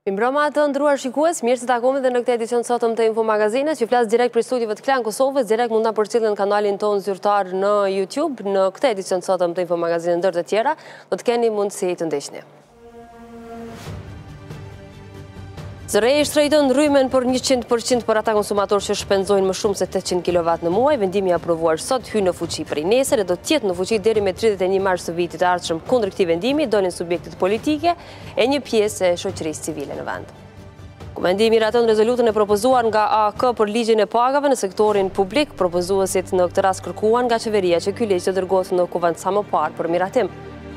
Mbrëma të ndëruar shikues, mirë se takome dhe në këtë edicion sotëm të Infomagazinës, që flasë direkt për studive të Klan Kosovës, direkt mund të përcjellin në kanalin tonë zyrtar në YouTube, në këtë edicion sotëm të Infomagazinës ndër të tjera, do të keni mundësi të ndeshni. Zërej shtrejtën rrymen për 100% për ata konsumatorë që shpenzojnë më shumë se 800 kW në muaj. Vendimi aprovuar sot hy në fuqi prej nesër e do tjetë në fuqi deri me 31 mars të vitit të ardhshëm. Kundër këtij vendimi dolin subjektet politike e një pjesë e shoqërisë civile në vend. Komendi miraton rezolutën e propozuar nga AK për ligjin e pagave në sektorin publik. Propozuesit në këtë rast kërkuan nga qeveria që ky ligj të dërgohet në kuvend sa më parë për miratim.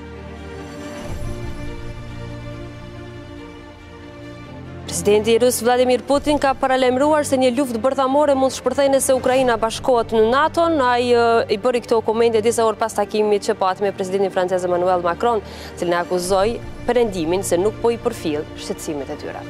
Presidenti rus Vladimir Putin ka paralajmëruar se një luftë bërthamore mund të shpërthejë nëse Ukraina bashkohet në NATO. Ai i bëri këto komente disa orë pas takimit që pati me presidentin francez Emmanuel Macron, i cili akuzoi Perëndimin se nuk po i përfill shqetësimet e tyre.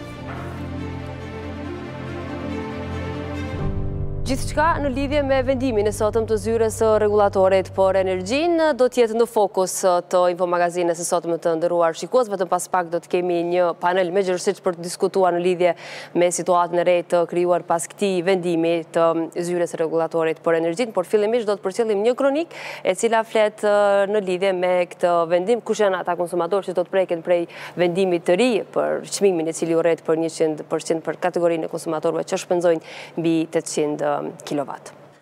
Gjithçka në lidhje me vendimin e sotëm të zyres së rregullatorit për energjinë do të jetë në fokus të Infomagazinës së sotëm të nderuar shikues. Vetëm pas pak do të kemi një panel me gjithërsisht për të diskutuar në lidhje me situatën e re të krijuar pas këtij vendimi të zyres së rregullatorit për energjinë, por fillimisht do të përcjellim një kronik e cila flet në lidhje me këtë vendim, kush janë ata konsumatorë që do të preken prej vendimit të ri për çmimin i cili u rret për 100% për kategorinë e konsumatorëve që shpenzojnë mbi 800 kW.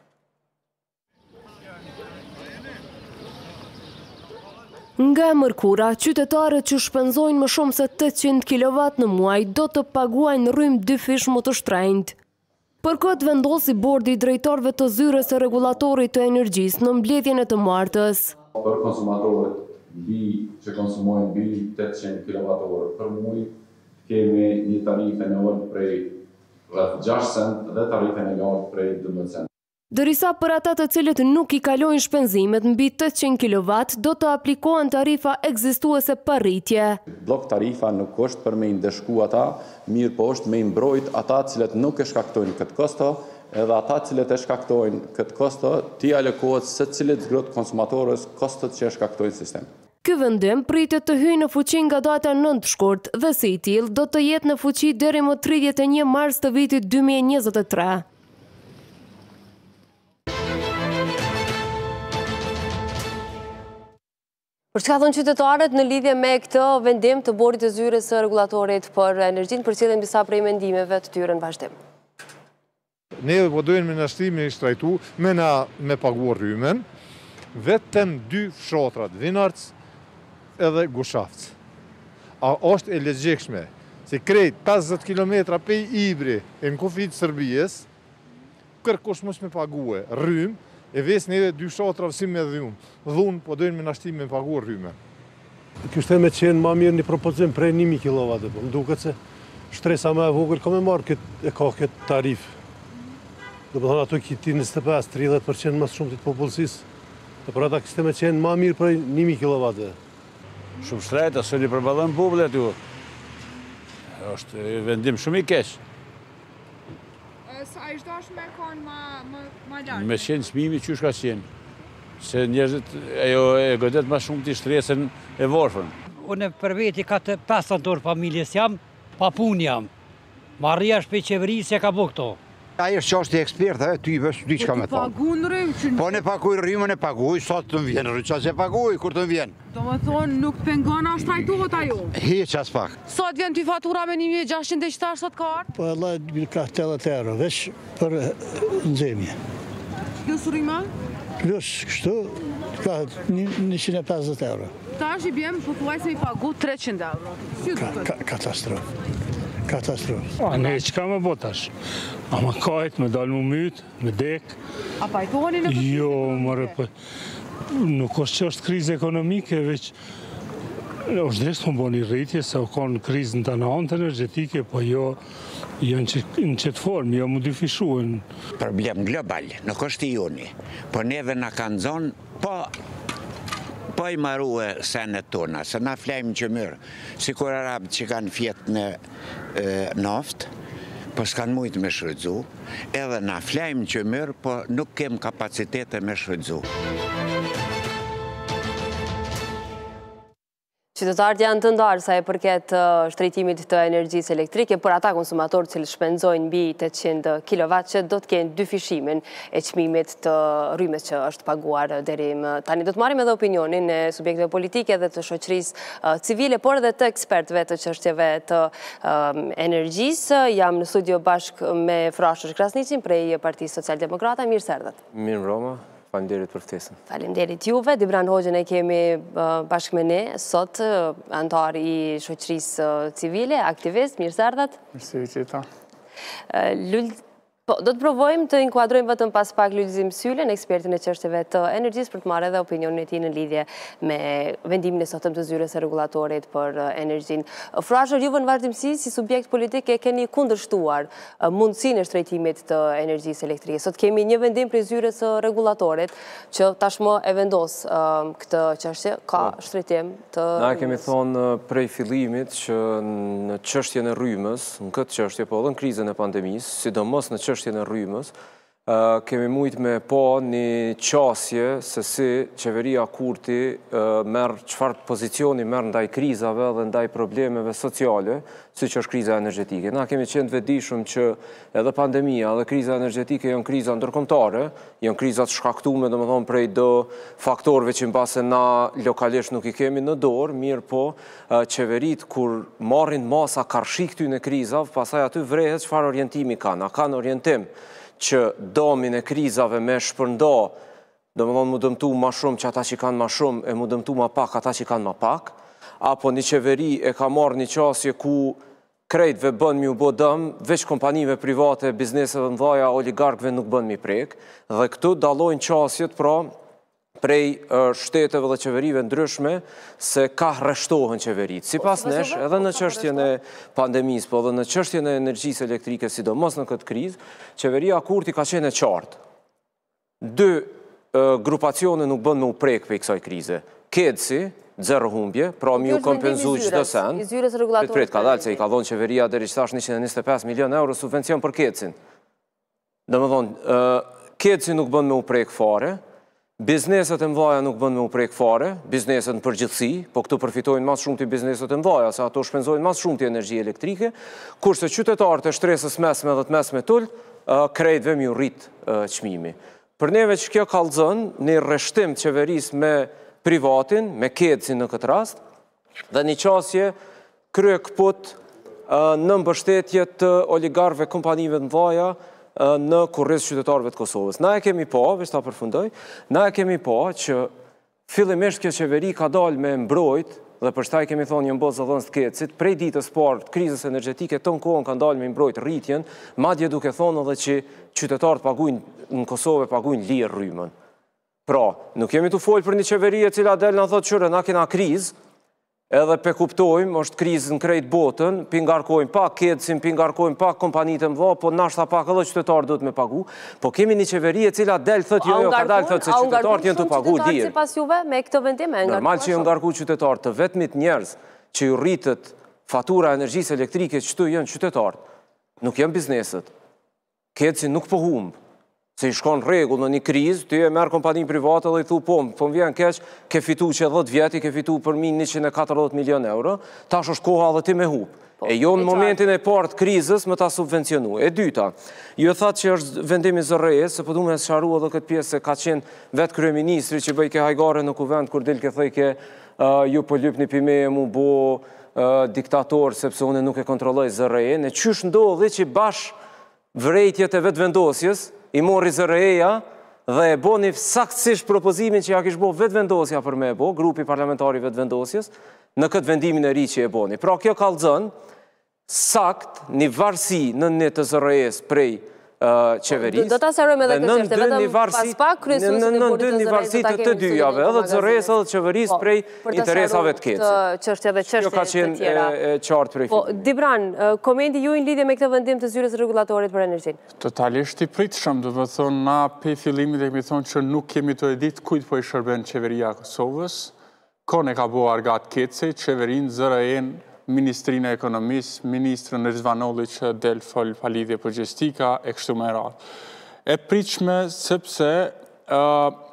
Nga mërkura, qytetarët që shpenzojnë më shumë se 800 kW në muaj do të paguajnë rrymë 2 fish më të shtrenjtë. Për këtë vendosi bordi i drejtorëve të zyres së rregullatorit të energjisë në mbledhjen e të martës. Për konsumatorët që konsumojnë mbi 800 kWh për muaj, kemi një tarifë në orë prej 6 cent dhe tarifën e lartë prej 12 cent. Dërisa për ata të cilët nuk i kalojnë shpenzimet mbi 800 kW, do të aplikohen tarifa ekzistuese pa rritje. Blok tarifa nuk është për me ndëshku ata, mirë po është me mbrojt ata cilët nuk e shkaktojnë këtë kosto, edhe ata cilët e shkaktojnë këtë kosto, ti alokohet se cilit zgrot konsumatorës kostot që e shkaktojnë sistem. Ky vendim pritet të hyjë në fuqi nga data 9 shkurt dhe si i tillë do të jetë në fuqi deri më 31 mars të vitit 2023. Për çka thonë qytetarët në lidhje me këtë vendim të bordit të zyres së rregullatorit për energjinë, përcjellen disa prej mendimeve të tyre në vazhdim. Ne po dojmë në shtrimin e shtrajtu me paguar rrymen, vetëm 2 fshatrat, Vinarc edhe Gushavc. A është e legjekshme se krejt 50 km pej Ibri e në kufit Sërbijës, kërkush mos me pague rrym, e ves neve 2 fshatra si me dhunë, po dojnë me nashtim me paguar rryme. Kështë me qenë ma mirë një propozim prej 1000 kW, më duket se shtresa me vogël ka me marrë këtë tarif. Do më thonë ato kiti 25-30% mas shumë të popullsisë, dhe për ata kështë me qenë ma mirë prej 1000 kW. Shumë shtrejta, së një përballon publik ju. është vendim shumë i keq. Sa ishtë dosh me konë ma lartë? Me qenë çmimi që shka qenë. Se njerëzit e godet ma shumë të shtresën e vorfën. Unë për veti ka të 5 anëtor familjes jam, pa punë jam. Marrja shpe qeverisë e ka bo këto. Ajo është qashtë i ekspertë, ty vështë di qka me thonë. Po të pagun rrymë që... Po ne paguj rrymën e paguj, sa të më vjenë, qa se paguj, kur të më vjenë. Do më thonë, nuk pengana shtrajtohet ajo? Hiq as pak. Sa të vjenë ty fatura me 1600 e qëtar sot ka arë? Po Allah ka 80 euro, veç për nxemje. Plus rryma? Plus kështu, ka 150 euro. Ta është i bjemë, po thuaj se i pagu 300 euro. Si duket? Katastrofë. Katastrofë. Ne qka me botash? A ma kajt, me dalë mu mytë, me dek. A pajtoheni në këtë? Jo, mërë, nuk është që është krizë ekonomike, veç është dresë më boni rritje, se u konë krizë në të antë energetike, po jo janë në qëtë formë, jo më dyfishuen. Problem global, nuk është i joni, po neve në kanë zonë, po i marue senet tona, se na flejmë që mërë, si kur arabë që kanë fjetë në naftë, po s'kanë mujtë me shfrytzu, edhe na flejmë që mërë, po nuk kem kapacitete me shfrytzu. Qytetarët janë të ndarë sa e përket shtrejtimit të energjisë elektrike, për ata konsumatorë që shpenzojnë mbi 800 kW që do të kenë dyfishimin e çmimit të rrymës që është paguar deri më tani. Do të marrim edhe opinionin e subjekteve politike dhe të shoqërisë civile, por edhe të ekspertëve të çështjeve të energjisë. Jam në studio bashkë me Frashësh Krasnicin prej Partisë Socialdemokrata. Mirë se erdhët. Mirë mbrëma. Faleminderit për ftesën. Faleminderit juve. Dibran Hoxhën e kemi bashkë me ne sot, antar i shoqërisë civile, aktivist. Mirë se erdhët. Mirë se ta. Do të provojmë të inkuadrojmë vetëm pas pak Lulzim Sylen, ekspertin e çështjeve të energjisë, për të marrë edhe opinionin e tij në lidhje me vendimin e sotëm të zyrës së rregullatorit për energjinë. Frashër, juve në vazhdimsi si subjekt politik e keni kundërshtuar mundësinë e shtrejtimit të energjisë elektrike. Sot kemi një vendim prej zyrës së rregullatorit që tashmë e vendos këtë çështje, ka shtrejtim të. Na kemi thonë prej fillimit që në çështjen e rrymës, në këtë çështje, po edhe në krizën e pandemisë, sidomos në çështjen e rrymës, kemi mujtë me po një qasje se si qeveria Kurti merë çfarë pozicioni merë ndaj krizave dhe ndaj problemeve sociale, si që është kriza energjetike. Na kemi qenë të vetëdijshëm që edhe pandemia dhe kriza energjetike janë kriza ndërkombëtare, janë krizat shkaktuar domethënë prej do faktorëve që mbase na lokalisht nuk i kemi në dorë, mirë po qeverit kur marrin masa karshi këtyre krizave, pastaj aty vrehet çfarë orientimi kanë. A kanë orientim që domin e krizave me shpërnda, domethënë mu dëmtu ma shumë që ata që kanë ma shumë e mu dëmtu ma pak ata që kanë ma pak, apo një qeveri e ka marrë një qasje ku krejtve bën mi u bo dëm, veç kompanive private, bizneseve mëdhaja, oligarkve nuk bën mi prek, dhe këtu dalojnë qasjet pra prej shteteve dhe qeverive ndryshme se ka rreshtohen qeverit. Si pas nesh, edhe në çështjen e pandemisë, po edhe në çështjen e energjisë elektrike, sidomos në këtë krizë, qeveria Kurti ka qenë e qartë. Dy grupacione nuk bën me u prek për kësaj krize. Kedsi, zero humbje, pra mi u kompenzu çdo sen. Prit, ka dalë se i ka dhonë qeveria deri që tash 125 milion euro subvencion për Kedsin. Domethënë, Kedsi nuk bën me u prek fare. Bizneset e mëdhaja nuk bën me u prek fare, bizneset në përgjithësi, po këtu përfitojnë mas shumë të bizneset e mëdhaja, se ato shpenzojnë mas shumë të energji elektrike, kurse qytetarët e shtresës mesme dhe të mesme tull, krejtve mi u rrit çmimi. Për neve që kjo kallëzën, një rreshtim qeveris me privatin, me Kedsin në këtë rast, dhe një qasje krye këput në mbështetje të oligarëve kompanive të mëdhaja, në kurriz qytetarëve të Kosovës. Na e kemi po, veç ta përfundoj, na e kemi po që fillimisht kjo qeveri ka dalë me mbrojt, dhe për shtaj kemi thonë një mbozë dhënës të Kedsit, prej ditës parë të krizës energjetike të në kohën kanë dalë me mbrojt rritjen, madje duke thonë edhe që qytetarët pagujnë në Kosovë pagujnë lirë rrymën. Pra, nuk kemi të folë për një qeveri e cila del në thotë qyre, na kena krizë, edhe pe kuptojmë, është krizë në krejt botën, pingarkojmë pak Kedsin, pingarkojmë pak kompanitë mëdha, po nashta pak edhe qytetarë duhet me pagu, po kemi një qeveri e cila del thëtë jo, ka del thëtë se qytetarët jenë të pagu dirë. Si pas juve me këtë vendim e normal që jenë ngarku qytetarët, të vetmit njerëz që ju rritët fatura energjisë elektrike që tu jenë qytetarët, nuk jenë bizneset. Kedsin nuk po humbë. Se i shkon rregull në një krizë, ty e merë kompani private dhe i thu po më vjen keq, ke fitu që 10 vjeti, ke fitu për mi 140 milion euro, tash është koha dhe ti me hub. E jo në momentin e partë krizës më ta subvencionu. E dyta, ju e thatë që është vendimi zërrejës, se po du me sharu edhe këtë pjesë se ka qenë vetë kryeministri që bëj ke hajgare në kuvend, kur dil ke thëj ke ju po lyp një pime e mu bo diktator, sepse une nuk e kontrolloj zërrejën, e qysh ndodhi që bash vrejtjet e vetë vendosjes, i mori zërreja dhe e bo një saktësisht propozimin që ja kish bo vetë vendosja për me e bo, grupi parlamentari vetë vendosjes, në këtë vendimin e ri që e boni. Pra kjo kallëzën, sakt një varsi në një të zërrejes prej qeveris, do ta serojmë edhe këtë çështje, vetëm pas pak kryesuesin e boardit të zërrejës të dyjave, edhe të zërrejës edhe të qeveris prej interesave të Kedsit. Çështje dhe çështje të tjera. Qartë prej fillimit. Dibran, komendi ju në lidhje me këtë vendim të zyrës rregullatorit për energjinë? Totalisht i pritshëm, do të thonë na pe fillimit e kemi thonë që nuk kemi të ditë kujt po i shërben qeveria e Kosovës. Kone ka bo Argat Kedsi, qeverinë zërrejën Ministrinë e Ekonomisë, Ministrën Rizvanolli që del fol palidhje për gjestika e kështu me radhë. E pritshme sepse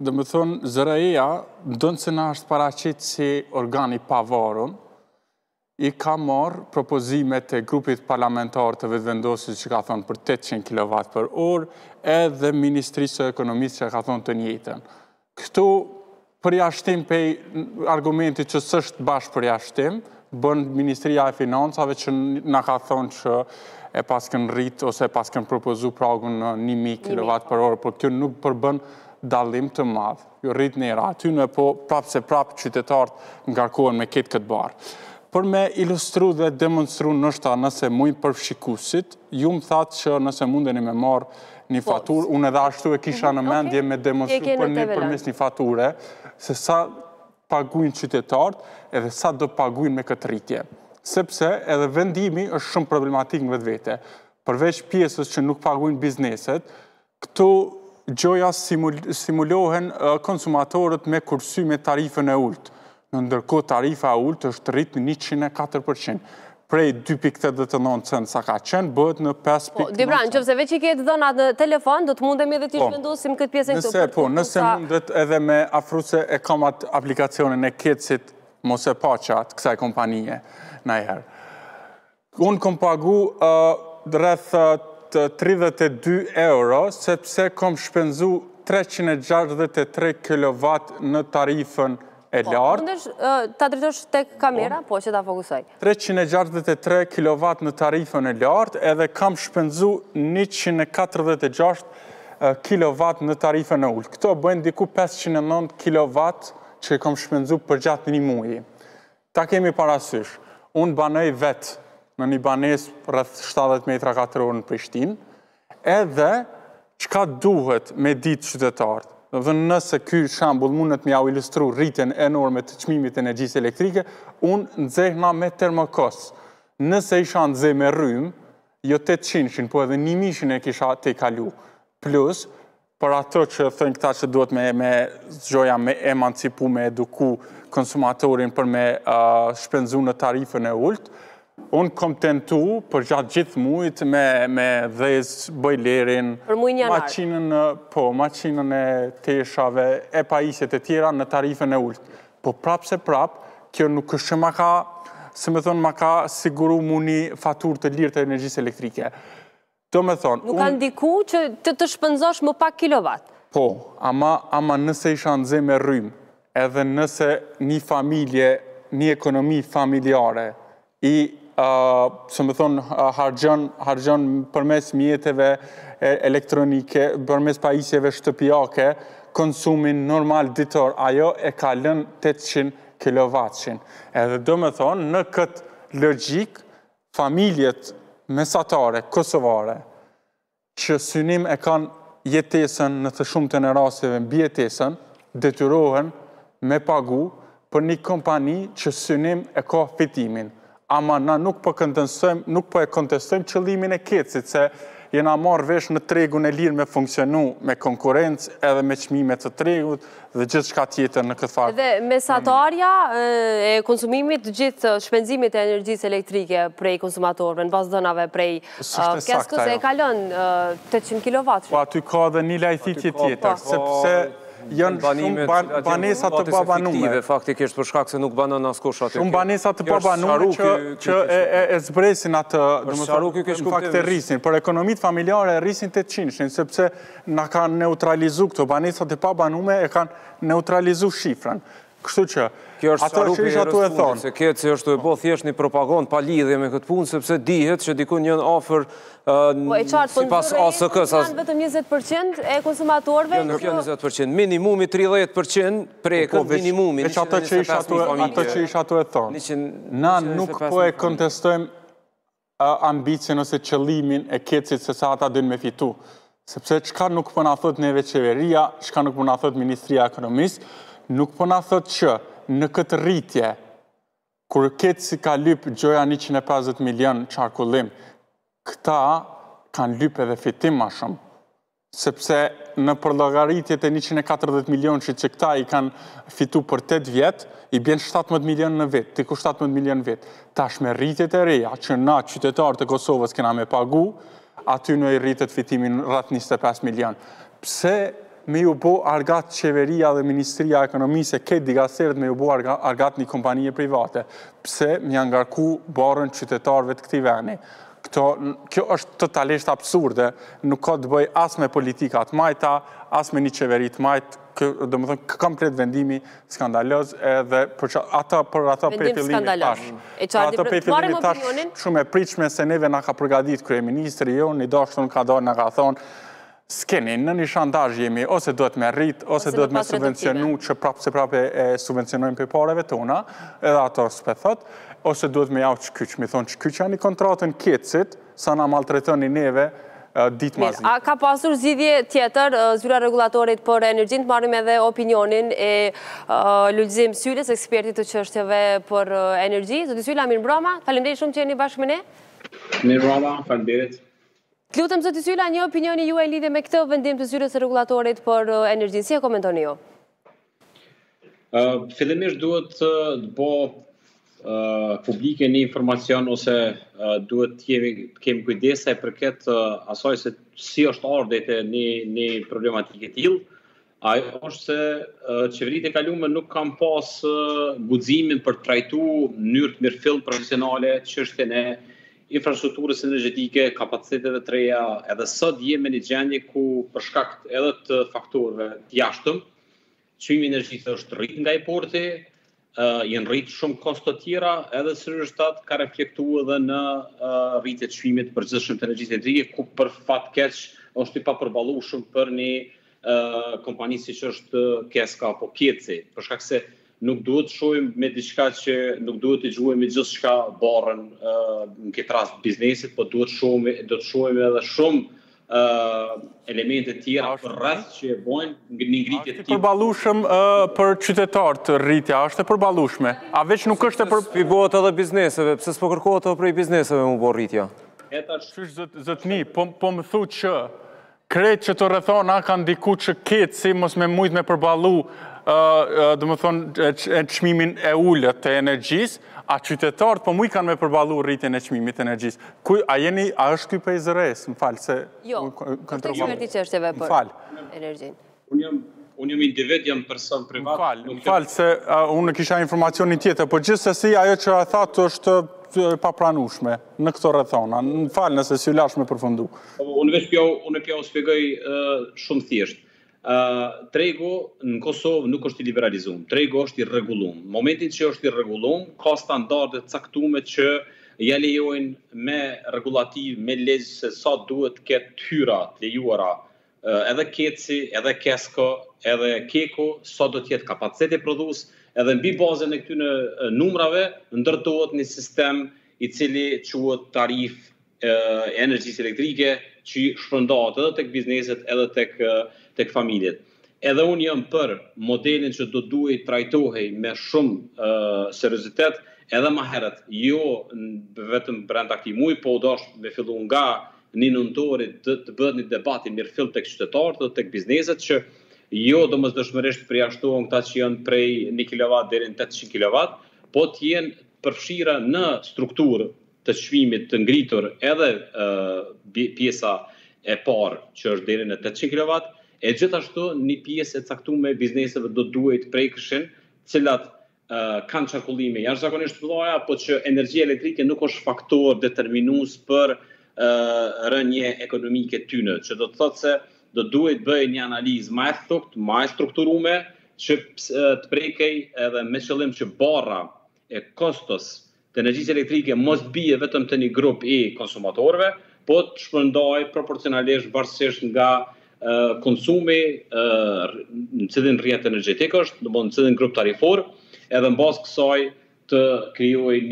Dhe më thonë, ZRE-ja, ndonë se na është paraqit si organi pavarur, i ka marrë propozimet e grupit parlamentar të vetëvendosit që ka thonë për 800 kW për orë, edhe Ministrisë e Ekonomisë që ka thonë të njëjtën. Këtu përjashtim pe argumentit që s'është bashkë përjashtim, bën Ministria e Financave që na ka thonë që e paskën rrit ose e paskën propozu pragun në 1000 kW për orë, por kjo nuk përbën dallim të madh. Jo rrit nera, aty në po prapë se prapë qytetarët ngarkohen me këtë barë. Për me ilustru dhe demonstru nështë nëse mujnë përfshikusit, ju më thatë që nëse mundeni me marë një faturë, unë edhe ashtu e kisha në mendje me demonstru përmes një fature, se sa paguin qytetarët edhe sa do paguin me këtë rritje. Sepse edhe vendimi është shumë problematik në vetë vete. Përveç pjesës që nuk paguin bizneset, këtu gjoja stimulohen konsumatorët me kursy me tarifën e ullët. Në ndërkohë tarifa e ullët është rritë në 104%. Prej 2.89 cent sa ka qenë, bëhet në 5.9. Dibran, qëpse veç i ketë dhënat në telefon, do të mundemi edhe t'i shpendosim këtë pjesën këtu. Nëse mundet edhe me afruse e kamat aplikacionin e Ketsit mos e paçat kësaj kompanije në herë. Unë kom pagu rreth 32 euro, sepse kom shpenzu 363 kW në tarifën e lartë. Mundesh ta drejtosh tek kamera, po që ta fokusoj. 363 kW në tarifën e lartë, edhe kam shpenzu 146 kW në tarifën e ullë. Këto bëjnë diku 509 kW që kam shpenzu për gjatë një muji. Ta kemi parasysh. Unë banoj vetë në një banes rreth 70 metra katror në Prishtinë, edhe çka duhet me ditë qytetarët. Dhe nëse ky shembull mundet me ja ilustru rritjen enorme të çmimit të energjisë elektrike, unë nxehna me termokos. Nëse isha nxeh me rrym, jo 800-shin, po edhe 1000-shin e kisha te kalu. Plus, për ato që thënë këta që duhet me gjoja me emancipu, me eduku konsumatorin për me shpenzu në tarifën e ullt, unë kom tentu për gjatë gjithë mujt me dhez, bojlerin, maqinën e teshave, e pajisjet e tjera në tarifën e ullt. Po prapë se prapë, kjo nuk është që ma ka siguru mu një fatur të lirë të energjisë elektrike. Nuk kanë diku që të shpënzosh më pak kilovat? Po, ama nëse isha nxe me rrym, edhe nëse një familje, një ekonomi familjare, harxhon përmes mjeteve elektronike, përmes pajisjeve shtëpiake, konsumin normal ditor, ajo e ka lënë 800 kW. Edhe do me thonë, në këtë logjik, familjet mesatare, kosovare, që synim e kanë jetesën në të shumë të në rasteve mbi jetesën, detyrohen me pagu për një kompani që synim e ka fitimin. Ama na nuk po e kontestojmë qëllimin e Ketsit, se jena marrë vesh në tregun e lirë me funksionu me konkurencë edhe me çmimet të tregut dhe gjithë shka tjetër në këtë farë. Dhe mesatarja e konsumimit, gjithë shpenzimit e energjisë elektrike prej konsumatorëve, në bazë dënave prej keskës e kalon 800 kW. Po aty ka dhe një lajthitje tjetër, sepse janë shumë banesat të pabanume. Faktikisht për shkak se nuk banon askush aty. Shumë banesat të pabanume që e zbresin atë, në fakt e rrisin. Për ekonomit familjare e rrisin 800-shin, sepse na kanë neutralizu këto banesat të pabanume, e kanë neutralizu shifrën. Kështu që, ato që isha tu e thonë. Se Ketsi është të e bo thjesht një propagandë pa lidhje me këtë punë, sepse dihet që dikun njën ofër si pas ASK-s. Janë vetëm 20% e konsumatorve? Nuk janë 20%, minimumi 30% prekët minimumi. Veç ato që isha tu e thonë. Na nuk po e kontestojmë ambicien ose qëllimin e Ketsit se sa ata dyn me fitu. Sepse qka nuk po na thot neve qeveria, qka nuk po na thot Ministria e Ekonomisë, nuk po na thot që në këtë rritje, kur Ketsi ka lyp gjoja 150 milion qarkullim, këta kanë lyp edhe fitim ma shumë. Sepse në përlogaritjet e 140 milion që këta i kanë fitu për 8 vjetë, i bjen 17 milion në vetë, tiku 17 milion në vetë. Tash me rritjet e reja, që na qytetarët e Kosovës kena me pagu, aty në i rritet fitimin rrët 25 milion. Pse me ju bo argat qeveria dhe Ministria e Ekonomisë e këtë digaserët me ju bo argat një kompanije private. Pse më janë ngarku barën qytetarëve të këtij veni. Kjo është totalisht absurde, nuk ka të bëj as me politikat majta, as me një qeveri të majtë, dhe më thënë, komplet vendimi skandaloz edhe për ata pe fillimit tash shumë e pritshme se neve nga ka përgadit kryeministri jo, një dashtun ka do nga ka thonë, s'keni, në një shandazh jemi, ose duhet me rrit, ose duhet me subvencionu, që prapë e subvencionojmë për pareve tona, edhe ato s'pe thot, ose duhet me jau qkyq, mi thonë qkyq janë i kontratën kecit, sa na maltretoni neve ditë ma zi. A ka pasur zgjidhje tjetër, zyra regulatorit për energjin, të marrim edhe opinionin e Lulzim Syles, ekspertit të çështjeve për energji. Zoti Syla, mirë mbroma, faleminderit shumë që jeni bashkë me ne. Mirë mbroma, faleminderit. Të lutem, zoti Syla, një opinioni juaj lidhe me këtë vendim të zyrës së regulatorit për energjin. Si e komentoni ju? Fillimisht duhet të bëj publike një informacion ose duhet kemi kujdesa për këtë asaj se si është ardhur te një problematikë e tillë. Ajo është se qeveritë e kaluara nuk kanë pas guximin për të trajtuar në mënyrë të mirëfillt profesionale çështjen e infrastrukturës energjetike, kapaciteteve të reja, edhe sot jemi në një gjendje ku për shkak edhe të faktorëve të jashtëm, çmimi i energjisë është rrit nga importi, janë rrit shumë kosto tjera, edhe sërish ka reflektuar edhe në rritje të çmimit të përgjithshëm të energjisë elektrike, ku për fat keq është i papërballueshëm për një kompani siç është Keska apo Keci, për shkak se nuk duhet të shohim me diçka që nuk duhet të gjuhemi gjithçka barrën në këtë rast biznesit, po duhet të shohim edhe shumë elemente tjera për rreth që e bojnë një ngritje të tillë. Përballueshëm për qytetarët rritja është e përballueshme. A veç nuk është e përballueshme edhe bizneseve, pse s'po kërkohet edhe prej bizneseve më bë rritja? Zotni, po më thu që krejt që të rrethona kanë diku që ketë si mos me mujt me përballu dhe më thonë çmimin e ullët të energjisë, a qytetarët po mujt kanë me përballu rritjen e çmimit të energjisë. A është ky për IZRS, më falë se... Jo, këtë eksperti çështjeve për energjin. Unë jam individ, jam person privat. Më falë se unë kisha informacionin tjetër, po gjithsesi ajo që a thatë është papranueshme në këto rrethona. Më falë nëse si u lash me përfundu. Unë pja u shpjegoj shumë thjesht. Tregu në Kosovë nuk është i liberalizuar, tregu është i rregulluar. Në momentin që është i rregulluar, ka standarde të caktuara që ja lejojnë me rregullativ, me ligj se sa duhet të ketë hyra të lejuara, edhe Keci, edhe Kesko, edhe Keko, sa do të jetë kapaciteti prodhues, edhe mbi bazën e këtyre numrave ndërtohet një sistem i cili quhet tarif energjisë elektrike, që shpërndahet edhe tek bizneset, edhe tek familjet. Edhe unë jam për modelin që do duhet trajtohej me shumë seriozitet, edhe më herët, jo vetëm brenda këtij muaji, po dosh me fillu nga 1 nëntori të bëhet një debat i mirëfillt tek qytetarët dhe tek bizneset që jo domosdoshmërisht përjashtohen këta që janë prej 1 kW deri në 800 kW, po të jenë përfshira në strukturë të çmimit të ngritur edhe pjesa e parë që është deri në 800 kW, e gjithashtu një pjesë e caktuar e bizneseve do duhet prekëshin, cilat kanë çarkullime jashtëzakonisht të mëdha, po që energjia elektrike nuk është faktor determinues për rënje ekonomike tyne, që do të thotë se do duhet bëjë një analizë më e thuktë, më e strukturuar, që të prekej edhe me qëllim që barra e kostos të energjisë elektrike mos bie vetëm te një grup i konsumatorëve, po të shpërndajë proporcionalisht varësisht nga konsumi, në cilin rrjet energjetik është, në cilin grup tarifor, edhe në bazë kësaj të krijojë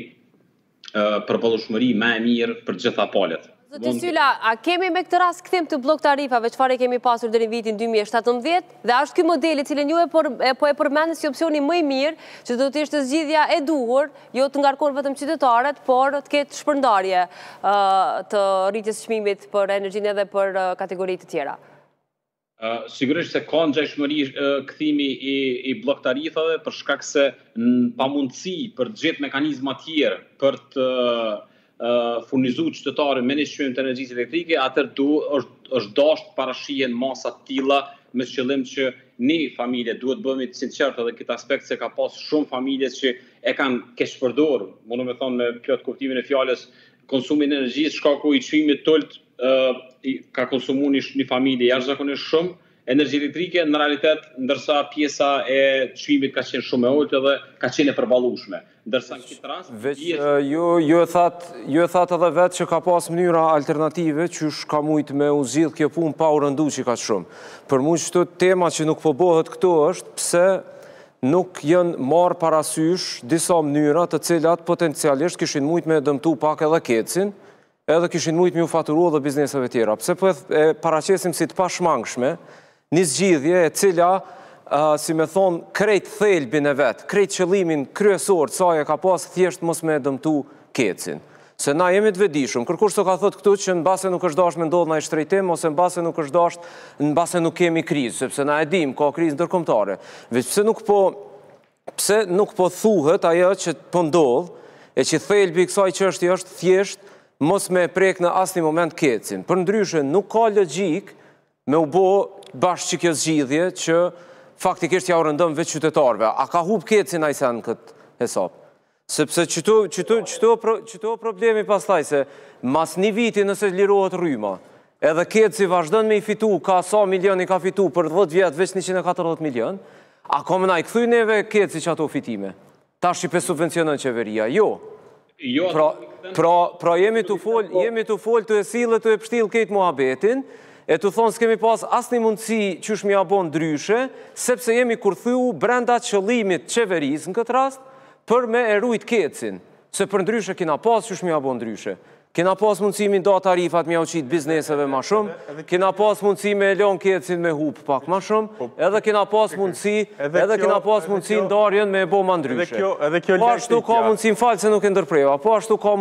një përballueshmëri më e mirë për të gjitha palët. Zoti Syla, a kemi me këtë rast kthim të blok tarifave, çfarë kemi pasur deri në vitin 2017, dhe është ky model i cilin ju po e përmendni si opsioni më i mirë, që do të ishte zgjidhja e duhur, jo të ngarkon vetëm qytetarët, por të ketë shpërndarje të rritjes së çmimit për energjinë edhe për kategori të tjera? Sigurisht se ka ngjashmëri kthimi i blok tarifave për shkak se pamundësi për të gjetë mekanizma të tjerë për të furnizuar qytetarët me një çmim të energjisë elektrike, atëherë është dashur parashihen masa të tilla me qëllim që ne familje duhet bëhemi të sinqertë edhe këtë aspekt se ka pas shumë familje që e kanë keq përdorur, mundu me thonë me plot kuptimin e fjalës, konsumin e energjisë, shkaku i çmimit tolt ka konsumu një familje jashtëzakonisht shumë energji elektrike, në realitet, ndërsa pjesa e çmimit ka qenë shumë e ulët dhe ka qenë e përballueshme. Ndërsa në këtë rast... Ju e thatë edhe vetë që ka pas mënyra alternative që ka mujtë me u zgjidh kjo punë pa u rëndu që ka shumë. Për mu që të tema që nuk po bëhet këto është pse nuk janë marë parasysh disa mënyra të cilat potencialisht kishin mujtë me dëmtu pak edhe kecin, edhe kishin mujtë me u faturu edhe bizneseve tjera. Pse po e paraqesim si të pashmangshme, një zgjidhje e cila, si me thonë, krejt thelbin e vetë, krejt qëllimin kryesor të saj e ka pas thjesht mos me dëmtu kecin. Se na jemi të vedishëm, kërkush të ka thot këtu që në base nuk është dasht me ndodhë na i shtrejtim, ose në base nuk është dasht, në base nuk kemi krizë, sepse na e dim, ka krizë ndërkombëtare. Veç pse nuk po thuhet ajo që po ndodhë, e që thelbi kësaj çështje është thjesht mos me prek në asnjë moment kecin. Për ndryshe, nuk ka logjik me u bo bashkë që kjo zgjidhje që faktikisht ja u rëndëm vetë qytetarve. A ka hub kecin a i sen këtë hesap? Sepse qëto problemi pastaj se mas një viti nëse lirohet rryma, edhe keci vazhdon me i fitu, ka sa milion i ka fitu për 10 vjetë veç 140 milion, a komëna i këthuj neve keci që ato fitime? Ta shqipe subvencionën qeveria? Jo. Pra jemi të fol të e silë të e pështil këtë muhabetin, e të thonë s'kemi pas asni mundësi që shmi abon ndryshe, sepse jemi kurthu brenda qëllimit qeveris në këtë rast, për me erujt kecin, se për ndryshe kina pas që shmi abon ndryshe. Kina pas mundësi me nda tarifat me auqit bizneseve ma shumë, kina pas mundësi me elon kecin me hup pak ma shumë, edhe kina pas mundësi ndarjen me e bo ma ndryshe. Po ashtu ka mundësi, më falë se nuk e ndërpreva, po ashtu ka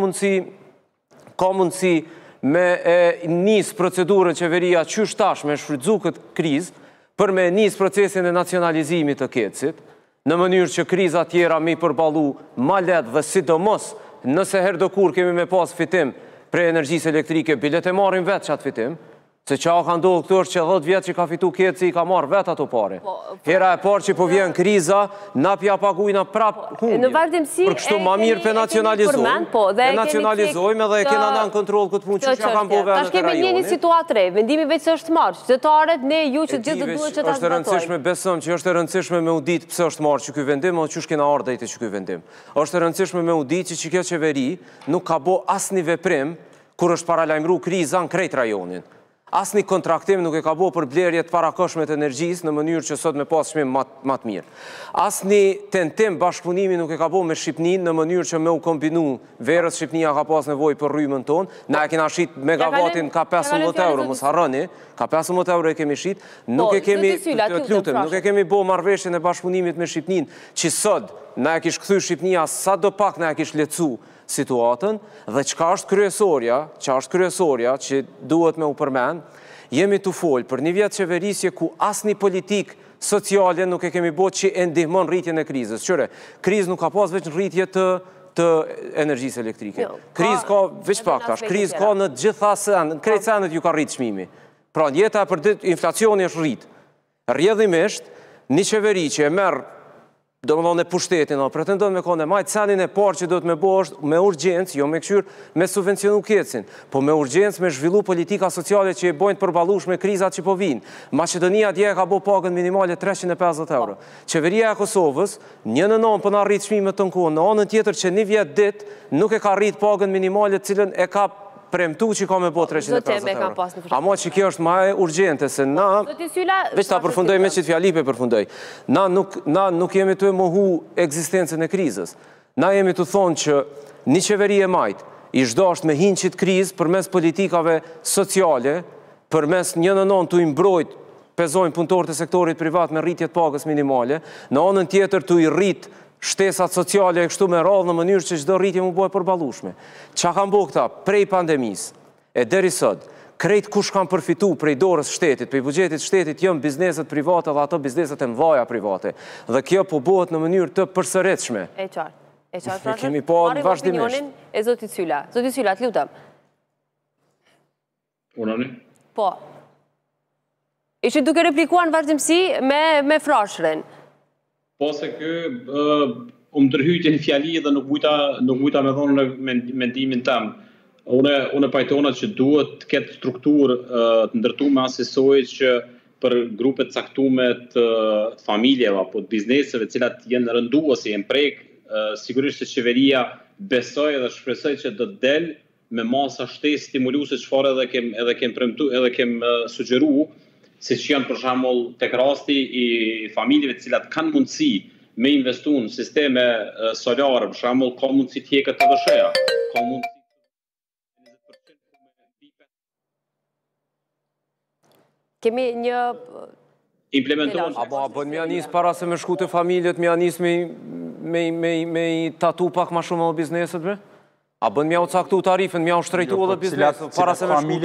mundësi me njës procedurën qeveria qysh tash me shfrytzu këtë krizë për me njës procesin e nacionalizimit të kecit, në mënyrë që kriza tjera mi përbalu ma let dhe sidomos nëse her do kur kemi me pas fitim pre energjisë elektrike, bilet e marim vetë qatë fitim, se qa ka ndohë këtu është që 10 vjetë që ka fitu keci i ka marrë vetë ato pare. Hera e parë që po vjen kriza, na pja pagujna prap humje. Për kështu ma mirë pe nacionalizojmë, edhe e kena në kontrol këtë punë që kanë po venë të rajonin. Tash kemi një situatë re, vendimi veç se është marë, qytetarët, ne ju që gjithë duhet që ta zbatojmë. Besëm që është e rëndësishme me u ditë pëse është marë që këj vendim, o që shkena ardhe i të që këj vendim. është e rëndësishme me u ditë që kjo qeveri nuk ka bo asni veprim kur është paralajmru kriza në krejt rajonin. Asni kontraktim nuk e ka bo për blerje të parakoshme të energjisë në mënyrë që sot me pas shmim matë mirë. Asni tentim bashkëpunimi nuk e ka bo me Shqipnin në mënyrë që me u kombinu verës Shqipnia ka pas nevoj për rrymën tonë, na e kena shit megavatin ka 15 euro, mos harroni, ka 15 euro e kemi shit, nuk e kemi bo marrveshjen e bashkëpunimit me Shqipnin, që sot na e kish këthy Shqipnia sa do pak na e kish lecu situatën, dhe qka është kryesorja që duhet me u përmen, jemi të folë për një vjetë qeverisje ku asni politik sociale nuk e kemi bo që e ndihmon rritjen e krizës. Qëre, krizë nuk ka pas veç në rritje të energjisë elektrike. Krizë ka, veç pak tash, krizë ka në gjitha sen, në krejt senet ju ka rritë shmimi. Pra njeta për dit, inflacioni është rritë. Rjedhimisht, një qeveri që e merë do më dhënë e pushtetin, pretendon me kone majtë senin e parë që do të me bo është me urgjens, jo me këshyr me subvencionu kecin, po me urgjens me zhvillu politika sociale që e bojnë përbalush me krizat që po vinë. Macedonia dje ka bo pagën minimale 350 euro. Qeveria e Kosovës, një në nënë për në rritë shmimet të nkohën, në anën tjetër që një vjetë dit nuk e ka rritë pagën minimale cilën e ka premtu që ka me bo 350 euro. Amo që kjo është ma e urgjente, se na, veç ta përfundoj me që të fjalipe përfundoj, na nuk jemi të e mohu eksistencën e krizës. Na jemi të thonë që një qeveri e majtë, i shdasht me hinë qitë krizë për mes politikave sociale, për mes një në nënë të imbrojt, pezojnë punëtorët e sektorit privat me rritjet pagës minimale, në anën tjetër të i rritë shtesat sociale e kështu me radhë në mënyrë që çdo rritje mu bojë përbalushme. Qa kanë bo këta prej pandemisë e deri sot, krejt kush kanë përfitu prej dorës shtetit, prej bugjetit shtetit jënë bizneset private dhe ato bizneset e mdhaja private. Dhe kjo po bohet në mënyrë të përsëritshme. E qartë. Kemi po në vazhdimisht. Opinionin e Zotit Sylla. Zotit Sylla, të lutëm. Unani? Po. Ishte duke replikuar në vazhdimsi me frashërin. Po se ndërhyjtje në fjali dhe nuk vujta me thonë në mendimin tem. Unë pajtona që duhet të ketë strukturë të ndërtuar asesoj që për grupet caktume të familjeve apo të bizneseve cilat jenë rënduese, jenë prek, sigurisht se qeveria besoj dhe shpresoj që do të del me masa shtesë stimuluese çfarë edhe kem premtu, edhe kem sugjeruar, siç janë për shembull tek rasti i familjeve të cilat kanë mundësi me investu në sisteme solare, për shembull, ka mundësi të hjekët të dësheja. Ka mundësi kemi një implementohen. A bën me anis para se me shku të familjet, me anis me tatu pak ma shumë edhe bizneset, bre? A bën mja u caktu tarifën, mja u shtrejtu edhe bizneset, para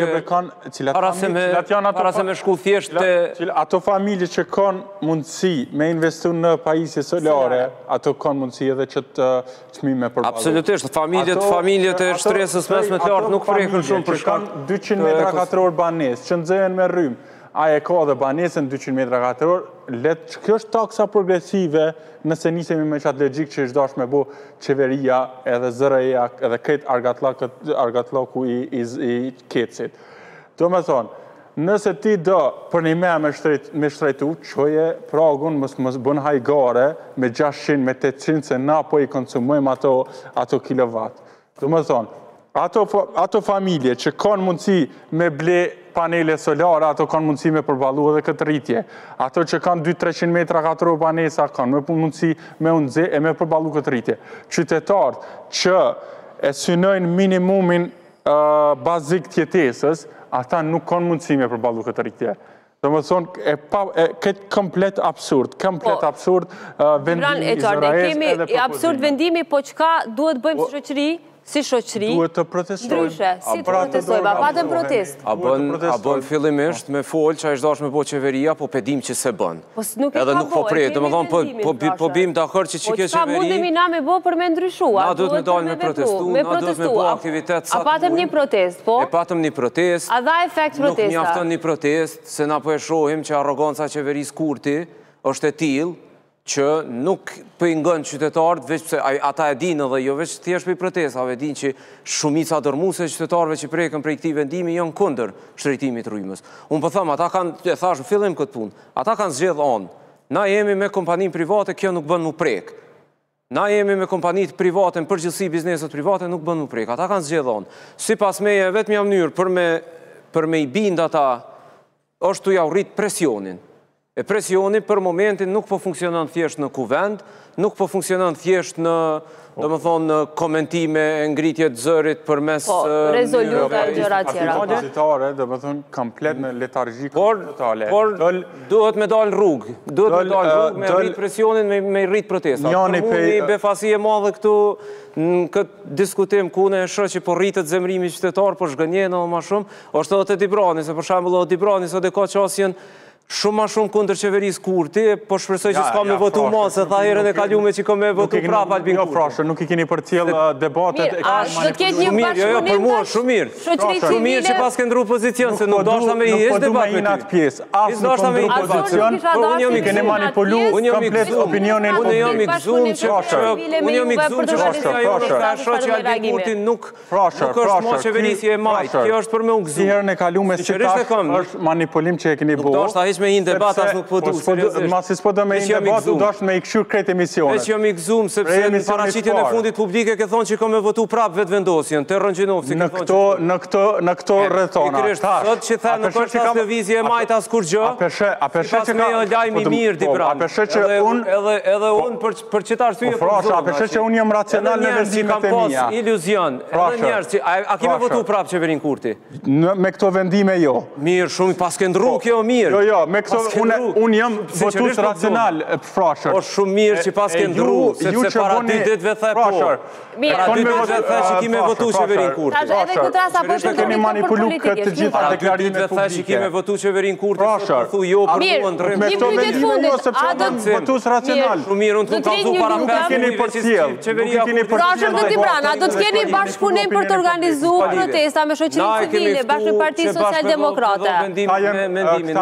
se me shku thjesht të... Ato familje që kanë mundësi me investu në pajisje solare, ato kanë mundësi edhe që të çmime përballu. Absolutisht, familjet e shtresës mesme të lartë nuk prekën shumë për shkak. 200 metra katror banesë, që nxehen me rrymë, aje ka dhe banesën 200 metra katror, kjo është taksa progresive nëse nisemi me qatë logjik që është dash me bo qeveria edhe zërëja edhe këtë argatlaku i kecit. Do me thonë, nëse ti do për një me shtrejtu, qoje pragun mësë bën hajgare me 600, me 800, se na po i konsumojmë ato kilovat. Do me thonë, ato familje që kanë mundësi me ble panele solare, ato kanë mundësi me përballu edhe këtë rritje. Ato që kanë 200-300 metra katror banesa, kanë me mundësi me undze e me përballu këtë rritje. Qytetarët që e synojnë minimumin bazik tjetesës, ata nuk kanë mundësi me përballu këtë rritje. Do më thonë, këtë komplet absurd vendimi Izrael edhe kemi absurd vendimi, po qka duhet bëjmë si shoqëri, duhet të protestojmë. Ndryshe, si të protestojmë, a patëm protest? A bën fillimisht me folë që a ishtë dash me bo qeveria, po pedim që se bën. Edhe nuk po prejtë, do më thonë, po bim të akër që që ke qeveri... Po qka mundemi na me bo për me ndryshua? Na duhet me dalë me protestu, na duhet me bo aktivitet sa të A patëm një protest, po? E patëm një protest. A dha efekt protesta? Nuk mjaftën një protest, se na po e shohim që arroganca qeveris Kurti është e tillë që nuk për ngën qytetarët, veç pëse ata e dinë dhe jo veç thjesht për protestave, dinë që shumica dërmuse qytetarëve që prekën prej këtij vendimi janë kundër shtrejtimit rrymës. Unë po them, ata kanë, e thash në fillim këtë punë, ata kanë zgjedhë anë. Na jemi me kompaninë private, kjo nuk bën mu prek. Na jemi me kompanitë private, në përgjithësi bizneset private, nuk bën mu prek. Ata kanë zgjedhë anë. Sipas meje, vetmja mënyrë për me i bind ata, është të ja rrit presionin. E presioni për momentin nuk po funksionon thjesht në kuvend, nuk po funksionon thjesht në, do më thonë, në komentime e ngritje të zërit për mes... Po, rezoluta e gjëra tjera. Opozitare, do më thonë, komplet në letargjik totale. Por, duhet me dalë rrugë. Duhet me dalë rrugë me rrit presionin, me rrit protestat. Për mu një befasi e madhe këtu, në këtë diskutim ku në e shë që po rritët zemrimi qytetar, po shgënjenë o ma shumë, është edhe të Dibrani, se për shambull edhe Dibrani, sot e ka qasjen shumë ma shumë kundër qeverisë Kurti, po shpresoj që s'ka me votu ma, se tha herën e kalume që ka me votu prap Albin Kurti. Jo, frashë, nuk i keni për tjellë debatet e ka manipuluar. Për mua, shumë mirë që pas ke ndru pozicion, se nuk dashta me i hesh debat me ty. Asë nuk ndru pozicion, i keni manipulu komplet opinionin publik. Unë jam i gëzum që pozicia jonë ka shë që Albin Kurti nuk është ma qeverisje e majtë. Kjo është për me unë gëzum. Si herën e kalume si tash është manipulim që e keni bo. Me një debat as nuk po du, seriosisht. Ma si s'po do me një debat, u dashtë me i këshur krejt emisionet. Veç jam i gëzum, sepse në paraqitjen e fundit publike ke thonë që ka me votu prap vetë vendosjen, të Rëngjinovci. Në këto rëthona. Sot që tha në kështë as lëvizje e majtë as kur gjë, si pas me e lajmi mirë, Dibran. Edhe unë për që ta arsye për zonë. A përshë që unë jam racional në vendimet e mija. Iluzion, edhe njerës që, a ki me votu prap qeverin Kurti? Me këto vendime jo. Mirë, shumë pas ke ndru kjo mirë. Me këto, unë jam votus racional, frashër. O shumë mirë që pas ke ndru, sepse para 2 ditëve the po. Para 2 ditëve the që ki me votu qeverin Kurti. Edhe këtë ras apo që keni manipulu këtë gjitha deklarimet publike. Para 2 ditëve the që ki me votu qeverin Kurti, se përthu jo për tu ndrym. Me këto vendime jo, sepse unë votus racional. Shumë mirë, unë të kalzu para 5 minuve që qeveria Kurti. Frashër të Tibrana, do të keni bashkëpunim për të organizu protesta me shoqërinë civile, bashkë me Partinë Social-Demokrate.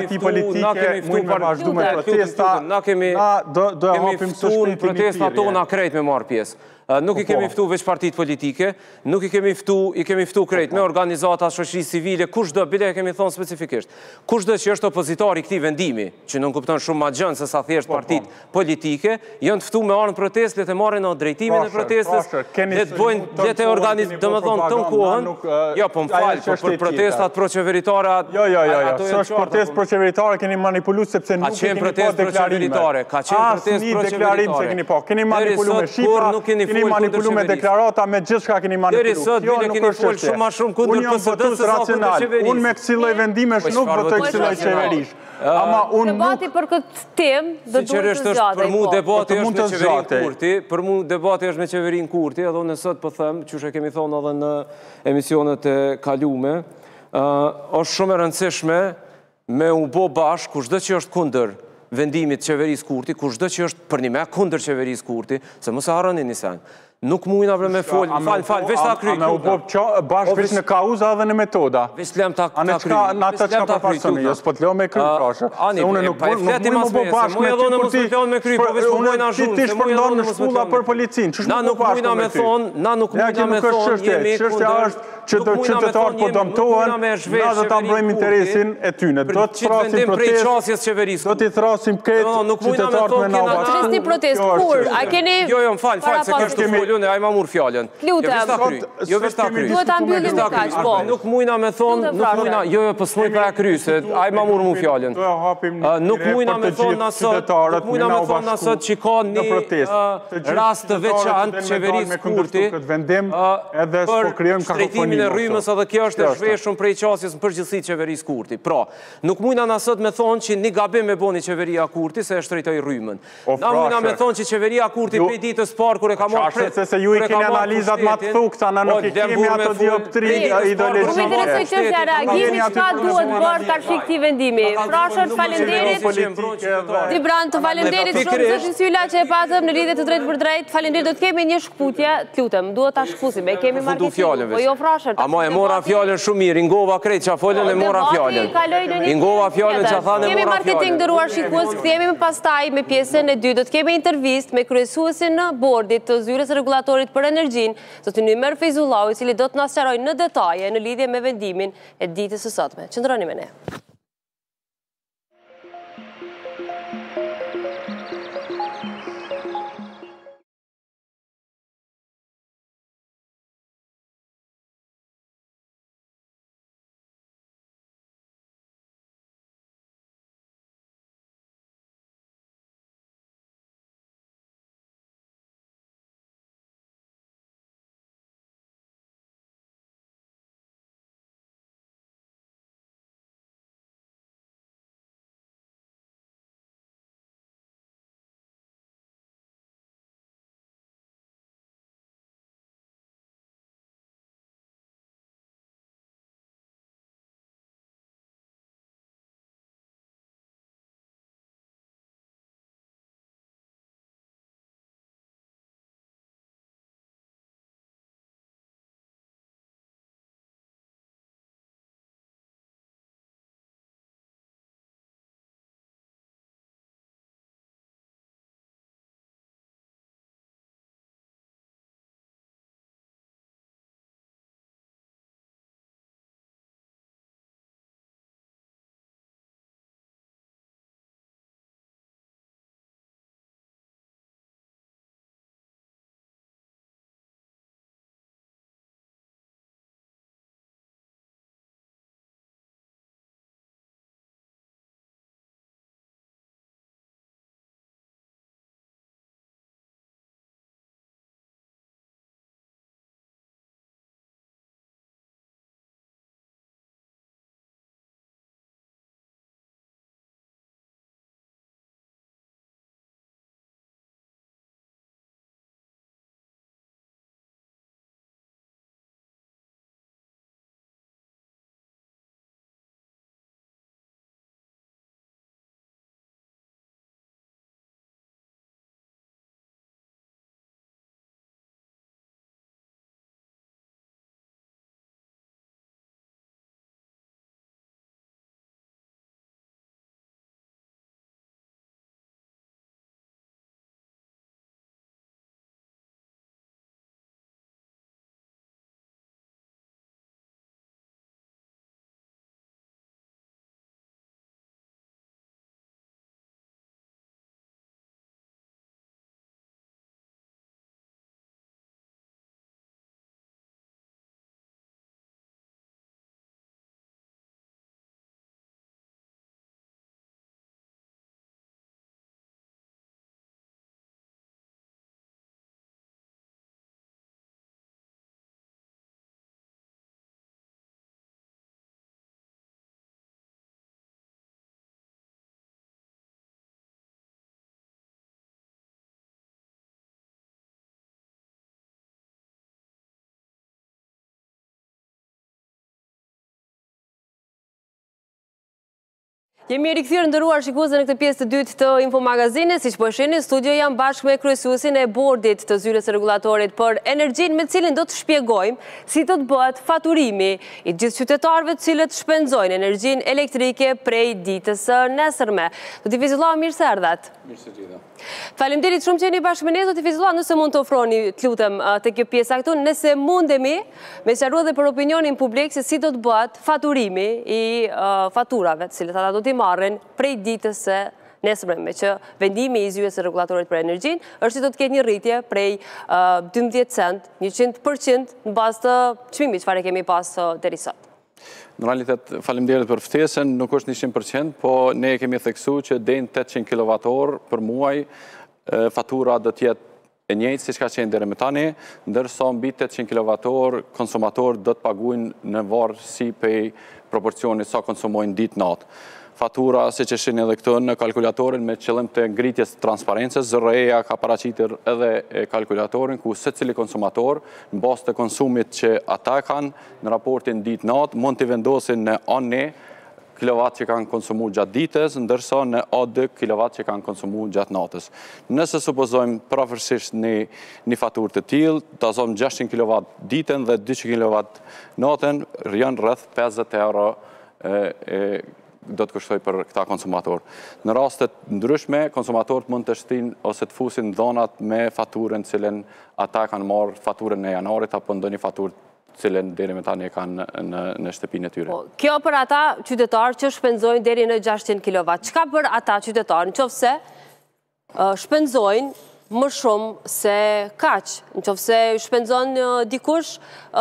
parti politike mujnë me vazhdu me protesta, na do e hapim së shpejti mi protesta tona krejt me marë pjesë. Nuk i kemi ftu veç partit politike, nuk i kemi ftu krejt me organizata shoqërisë civile, kushdo, bile e kemi thonë specifikisht, kushdo që është opozitar i këtij vendimi, që nuk kupton shumë ma gjënë se sa thjesht partit politike, janë të ftu me arën protest, le të marrin në drejtimin e protestës, le të bojnë, le të organizojnë, do më thonë, të në kohën, jo, po më falë, po për protestat pro-qeveritare, jo, së është protest pro-qeveritare, keni manipulu sepse nuk e keni po deklarime. Asnjë deklarim se keni po, keni manipulu me shifra, keni manipulu me deklarata, me gjithë shka keni manipulu. Jo, nuk është qështje. Unë jam votus racional. Unë me kësilloj vendimesh nuk votoj kësilloj qeverish. Ama unë nuk... Debati për këtë tem dhe duhet të zgjatej. Për mu debati është me qeverin Kurti, për mu debati është me qeverin Kurti, edhe unë sot për thëmë, që shë kemi thonë edhe në emisionet e kalume, është shumë e rëndësishme me u bo bashkë, kushdo që është kunder vendimit qeverisë Kurti, kushdo që është për një me kunder qeverisë Kurti, se mëse harani një sen. Nuk mujna vre me folë, falë, veç ta kry. A me u bo bashkë veç në kauza dhe në metoda. Veç të lem ta kry. Na të qka përpasëmi, jo s'po të leo me kry, prashë. Se une nuk mujnë më bo bashkë me ty kur ti ti shpërndonë në shpulla për policin. Na nuk mujna me thonë, jemi kunder, që të qytetarë po dëmtohen, na dhe ta mbrojmë interesin e tyne. Do të thrasim protest, do të thrasim këtë qytetarë me na bashkë. Protest, kur? A keni... Jo, falë, se kështë të folju, ne ajma mur fjallën. Jo, veç ta kry. Duhet ta mbyllim me kaq, po. Nuk mujna me thonë, nuk mujna, jo, pësë mujnë për e kry, se ajma mur mu fjallën. Nuk mujna me thonë nësot, që ka një rast të veçantë qeverisë Kurti për shtrejtimin e rrymës, edhe kjo është e zhveshur prej qasjes në përgjithësi qeverisë Kurti. Pra, nuk mujna nësot me thonë që një gabim me boni qeveria Kurti se e shtrejtoj rrymën. Na mujna me thonë që qeveria Kurti për ditës parë kur e ka marrë qashtë, se ju i keni analizat ma të thukta, në nuk i kemi ato dioptri ideologjike. Më interesoj çështja e reagimit, çka duhet bërë karshi këtij vendimi. Frashët, falenderit. Dibran, të falenderit shumë zoti Sylla që e patëm në lidhje të drejtë për drejtë. Falenderit, do të kemi një shkputje, të lutem, duhet ta shkpusim. E kemi marketing, po jo frashët. Amo e mora fjallën shumë mirë, ingova krejt që a folën e mora fjallën. Ingova fjallën që a thanë e mora fjallën. Kemi marketing dëruar shikues, këthejemi më pastaj me pjesën e 2, do të kemi intervist me kryesuesin në bordit të zyres regulatorit për energjin, zotin Nymer Fejzullau, i cili do të na sqarojë në detaje në lidhje me vendimin e ditës së sotme. Qëndroni me ne. Jemi rikthyer nderuar shikuese në këtë pjesë të dytë të infomagazinit, siç po e shihni, në studio jam bashkë me kryesuesin e bordit të Zyrës së Rregullatorit për Energjinë, me cilin do të shpjegojmë si do të bëhet faturimi i gjithë qytetarëve të cilët shpenzojnë energjinë elektrike prej ditës së nesërme. Do t'i vizulloha mirë se erdhat. Mirë se gjitha. Faleminderit shumë që jeni bashkë me ne, do t'i vizulloha nëse mund të ofroni, të lutem, te kjo pjesa këtu, nëse mundemi me sqaruar edhe për opinionin publik se si do të bëhet faturimi i faturave, të cilët ata do t'i marrin prej ditës së nesërme, me që vendimi i Zyrës së Rregullatorit për Energjinë është se do të ketë një rritje prej 12 cent, 100% në bazë të çmimit çfarë kemi pas deri sot. Në realitet, faleminderit për ftesën, nuk është 100%, po ne kemi theksuar që deri në 800 kWh për muaj fatura do të jetë e njëjtë siç ka qenë deri më tani, ndërsa mbi 800 kWh konsumatorët do të paguajnë në varësi prej proporcionit sa konsumojnë ditë natë. Fatura, si që shini edhe këtu në kalkulatorin me qëllim të ngritjes transparencës, ZRE-ja ka paraqitur edhe kalkulatorin ku secili konsumator në bazë të konsumit që ata kanë në raportin ditë natë mund të vendosin në ANE kilovat që kanë konsumu gjatë ditës, ndërsa në A2 kilovat që kanë konsumu gjatë natës. Nëse supozojmë prafërsisht një faturë të tillë, ta zonë 600 kilovat ditën dhe 200 kilovat natën, janë rreth 50 euro do të kushtoj për këta konsumator. Në rastet ndryshme, konsumatorët mund të shtin ose të fusin dhonat me faturën cilën ata kanë marrë faturën e janarit apo ndonjë faturë cilën deri më tani e kanë në shtëpinë e tyre. Kjo për ata qytetarë që shpenzojnë deri në 600 kW. Çka për ata qytetarë nëse shpenzojnë më shumë se kaq, nëse shpenzon dikush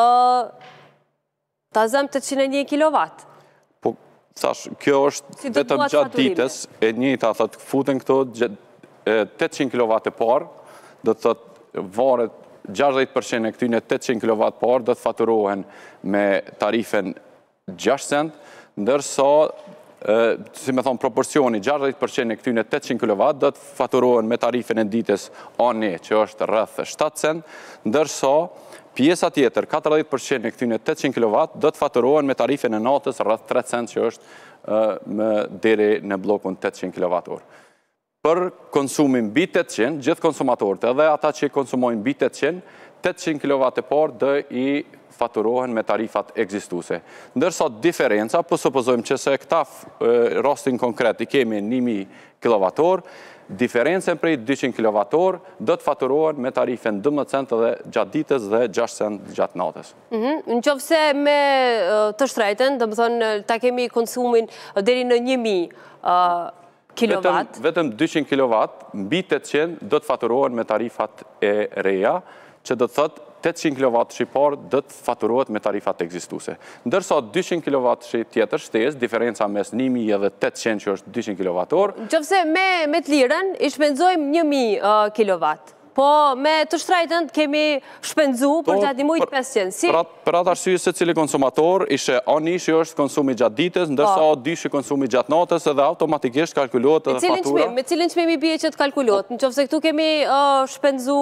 ta zëm 801 kW? Po, thash, kjo është vetëm gjatë ditës, e njëjta thotë futen këto 800 kW e parë, do të thotë varet 60% e këtyne 800 kW parë do të faturohen me tarifen 6 cent, ndërsa, si me thonë, proporcioni 60% e këtyne 800 kW do të faturohen me tarifen e ditës ANE, që është rreth 7 cent, ndërsa pjesa tjetër, 40% e këtyne 800 kW do të faturohen me tarifen e natës rreth 3 cent, që është deri në blokun 800 kW. Për konsumin mbi 800, gjithë konsumatorët, edhe ata që konsumojnë mbi 800 kW e parë do i faturohen me tarifat ekzistuese. Ndërsa diferenca, po supozojmë që se këta rastin konkret i kemi 1000 kWh, diferencën prej 200 kWh do të faturohen me tarifen 12 cent dhe gjatë ditës dhe 6 cent gjatë natës. Në qofse me të shtrejten, do më thonë, ta kemi konsumin deri në 1000 kilowatt. Vetëm 200 kW, mbi 800 do të faturohen me tarifat e reja, që do të thotë 800 kW shqipar do të faturohet me tarifat ekzistuese. Ndërsa 200 kW tjetër shtesë, diferenca mes 1000 edhe 800 që është 200 kWh. Nëse me të lirën i shpenzojmë 1000 kW. Po me të shtrejtën kemi shpenzu për gjatë një mujtë 500. Për atë arsye se cili konsumator ishe A1 është konsumi gjatë ditës, ndërsa A2 është konsumi gjatë natës edhe automatikisht kalkulohet edhe fatura. Me cilin çmimi bie që të kalkulohet? Nëse këtu kemi shpenzu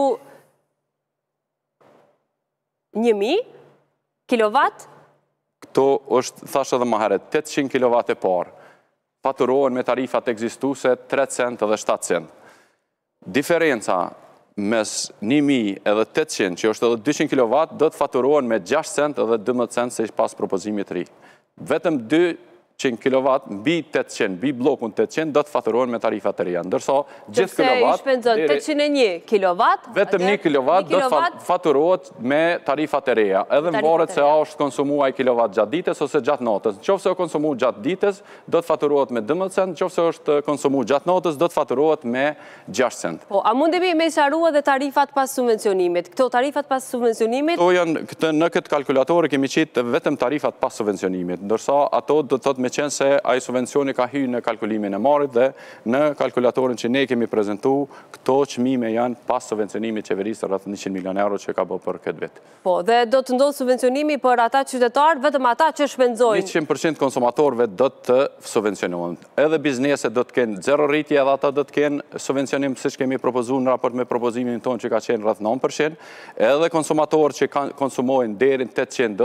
1000 kilovat? Këto është, thash edhe më herët, 800 kW e parë. Faturohen me tarifat ekzistuese 3 cent edhe 7 cent. Diferenca mes 1000 edhe 800, që është edhe 200 kW, do të faturohen me 6 cent edhe 12 cent se pas propozimit ri. Vetëm 200 kW, mbi 800, mbi blokun 800, do të faturohen me tarifat e reja. Ndërsa, gjithë kilovat... Nëse i shpenzon 801 kW... Vetëm 1 kW do të faturohet me tarifat e reja. Edhe më varet se a është konsumuar kilovat gjatë ditës ose gjatë natës. Nëse o konsumu gjatë ditës, do të faturohet me 12 cent, nëse është konsumu gjatë natës, do të faturohet me 6 cent. Po, a mundemi me sqarua edhe tarifat pas subvencionimit? Këto tarifat pas subvencionimit? Këto janë, në këtë kalkulatorë kemi qitë vetëm tarifat pas subvencionimit, ndërsa ato do të thotë me qenë se ai subvencioni ka hyrë në kalkulimin e marrit dhe në kalkulatorin që ne kemi prezentu, këto çmime janë pas subvencionimit qeverisë rreth 100 milion euro që ka bërë për këtë vit. Po, dhe do të ndodhë subvencionimi për ata qytetarë, vetëm ata që shpenzojnë? 100% konsumatorëve do të subvencionohen. Edhe bizneset do të kenë zero rritje, edhe ata do të kenë subvencionim siç kemi propozuar në raport me propozimin tonë që ka qenë rreth 9%, edhe konsumatorët që konsumojnë deri në 800 do të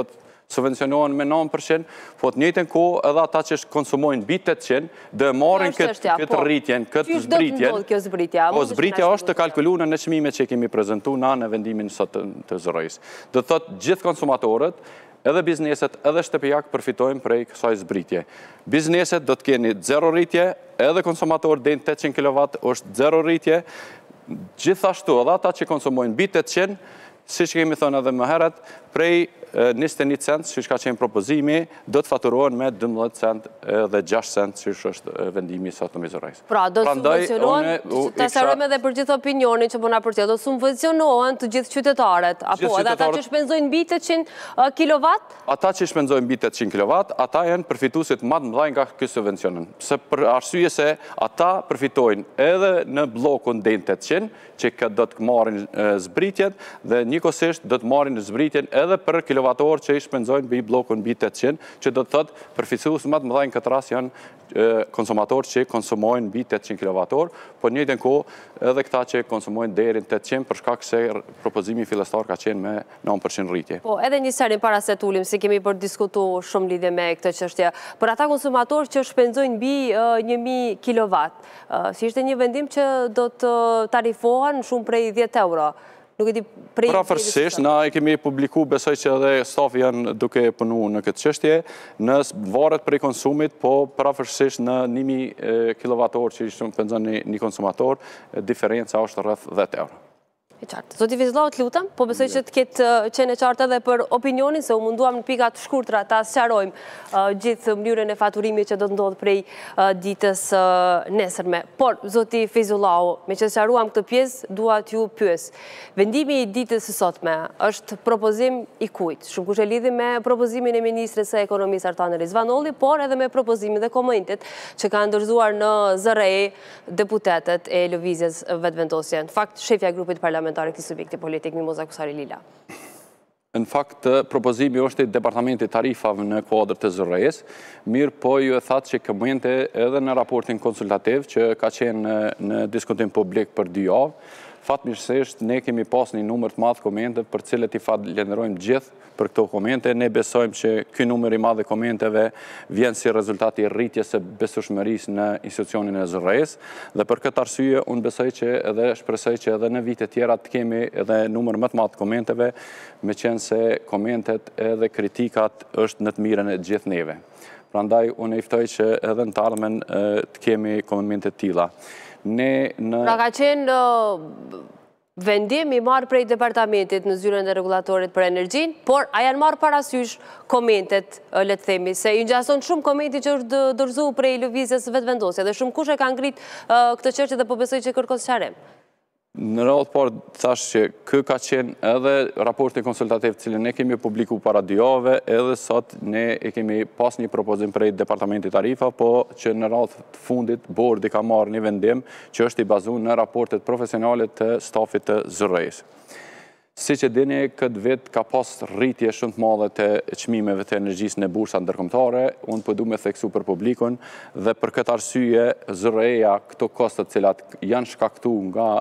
subvencionohen me 9%, po të njëjtën kohë edhe ata që konsumojnë mbi 800 dhe marrin këtë rritjen, këtë zbritjen. Po zbritja është të kalkuluar në çmimet që kemi prezantuar në vendimin sot të zërejës. Do thotë gjithë konsumatorët, edhe bizneset, edhe shtëpijak përfitojnë prej kësaj zbritje. Bizneset do të keni 0 rritje, edhe konsumatorët deri në 800 kW është 0 rritje. Gjithashtu edhe ata që konsumojnë mbi 800, siç kemi thënë edhe më herët, prej 21 cent, siç ka qenë propozimi, do të faturohen me 12 cent dhe 6 cent, siç është vendimi sot në Mizorajs. Pra, do të subvencionohen, ta sqarojmë edhe për gjithë opinionin që po na përcjell, do të subvencionohen të gjithë qytetarët, apo edhe ata që shpenzojnë mbi 800 kW? Ata që shpenzojnë mbi 800 kW, ata janë përfituesit më të mëdhenj nga ky subvencion. Për arsye se ata përfitojnë edhe në bllokun deri në 800, që do të marrin zbritjen dhe njëkohësisht do të marrin zbritjen edhe për kilovatorë që i shpenzojnë mbi bllokun mbi 800, që do të thotë përfitues më të mëdhenj në këtë rast janë konsumatorë që konsumojnë mbi 800 kW, po në njëjtën kohë edhe këta që konsumojnë deri në 800 për shkak se propozimi fillestar ka qenë me 9% rritje. Po, edhe një serin para se tulim, si kemi për diskutuar shumë lidhje me këtë çështje. Për ata konsumatorë që shpenzojnë mbi 1000 kW, si ishte një vendim që do të tarifohen shumë prej 10 euro. Prafërsisht, na e kemi publiku, besoj që edhe stafi janë duke punu në këtë çështje, në varet prej konsumit, po prafërsisht në 1000 kW që i shpenzon një konsumator, diferenca është rreth 10 euro. E qartë. Zoti Vizllau, të lutem, po besoj që të ketë qenë qartë edhe për opinionin, se u munduam në pikat shkurtra ta sqarojmë gjithë mënyrën e faturimit që do të ndodhë prej ditës nesërme. Por, zoti Vizllau, me që sqaruam këtë pjesë, dua t'ju pyes. Vendimi i ditës së sotme është propozim i kujt? Shumë kush e lidhi me propozimin e ministres së ekonomisë Artane Rizvanolli, por edhe me propozimin dhe komentet që ka ndërzuar në ZRE deputetët e lëvizjes vetëvendosje. Në fakt, shefja e grupit parlamentar këtij subjekti politik, Mimoza Kusari Lila. Në fakt, propozimi është i departamentit tarifave në kuadër të ZRE-s, mirë po ju e thatë që komente edhe në raportin konsultativ që ka qenë në diskutim publik për 2 javë, fatmirësisht ne kemi pas një numër të madh komente për cilët i falenderojmë gjithë për këto komente. Ne besojmë që ky numër i madh i komenteve vjen si rezultat i rritjes së besueshmërisë në institucionin e ZRE-s dhe për këtë arsye unë besoj që edhe shpresoj që edhe në vite tjera të kemi edhe numër më të madh të komenteve, meqense se komentet edhe kritikat është në të mirën e gjithë neve. Prandaj unë e ftoj që edhe në të ardhmen të kemi komente të tilla. Pra ka qenë vendim i marrë prej departamentit në zyrën e regulatorit për energjin, por a janë marrë parasysh komentet, le të themi, se i ngjason shumë komenti që është dorëzuar prej lëvizjes vetëvendosje dhe shumë kush e ka ngrit këtë çështje dhe po besoj që kërkon sqarim. Në radhë parë thash që kë ka qenë edhe raporti konsultativ cilën ne kemi publiku para 2 javëve, edhe sot ne e kemi pas një propozim prej departamentit tarifa, po që në radhë të fundit bordi ka marrë një vendim që është i bazuar në raportet profesionale të stafit të ZRE-s. Si që dini, këtë vit ka pas rritje shumë të madhe të çmimeve të energjisë në bursa ndërkombëtare, unë po du me theksu për publikun dhe për këtë arsye ZRE-ja këto kostet cilat janë shkaktu nga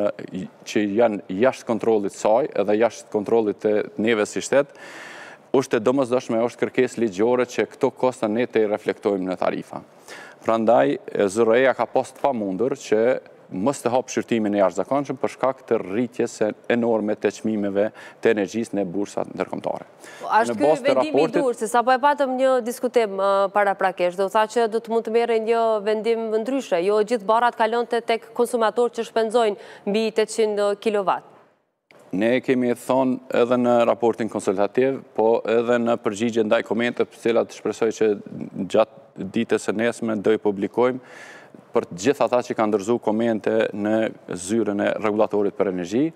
që janë jashtë kontrollit saj edhe jashtë kontrollit të neve si shtet, është e domosdoshme, është kërkesë ligjore që këto kosta ne të reflektojmë në tarifa. Prandaj ZRE-ja ka pas të pamundur që mos të hapë shqyrtimin e jashtëzakonshëm për shkak të rritjes enorme të çmimeve të energjisë në bursat ndërkombëtare. Ashtë ky vendim i dur, se sapo e patëm një diskutim paraprakesh, do tha që do të mund të merrë një vendim ndryshe, jo gjithë barrat kalonte tek konsumatorët që shpenzojnë mbi 800 kW. Ne kemi thonë edhe në raportin konsultativ, po edhe në përgjigje ndaj komenteve të cilat shpresoj që gjatë ditës së nesme do i publikojmë për gjithë ata që kanë ndërzuar komente në zyrën e regulatorit për energji.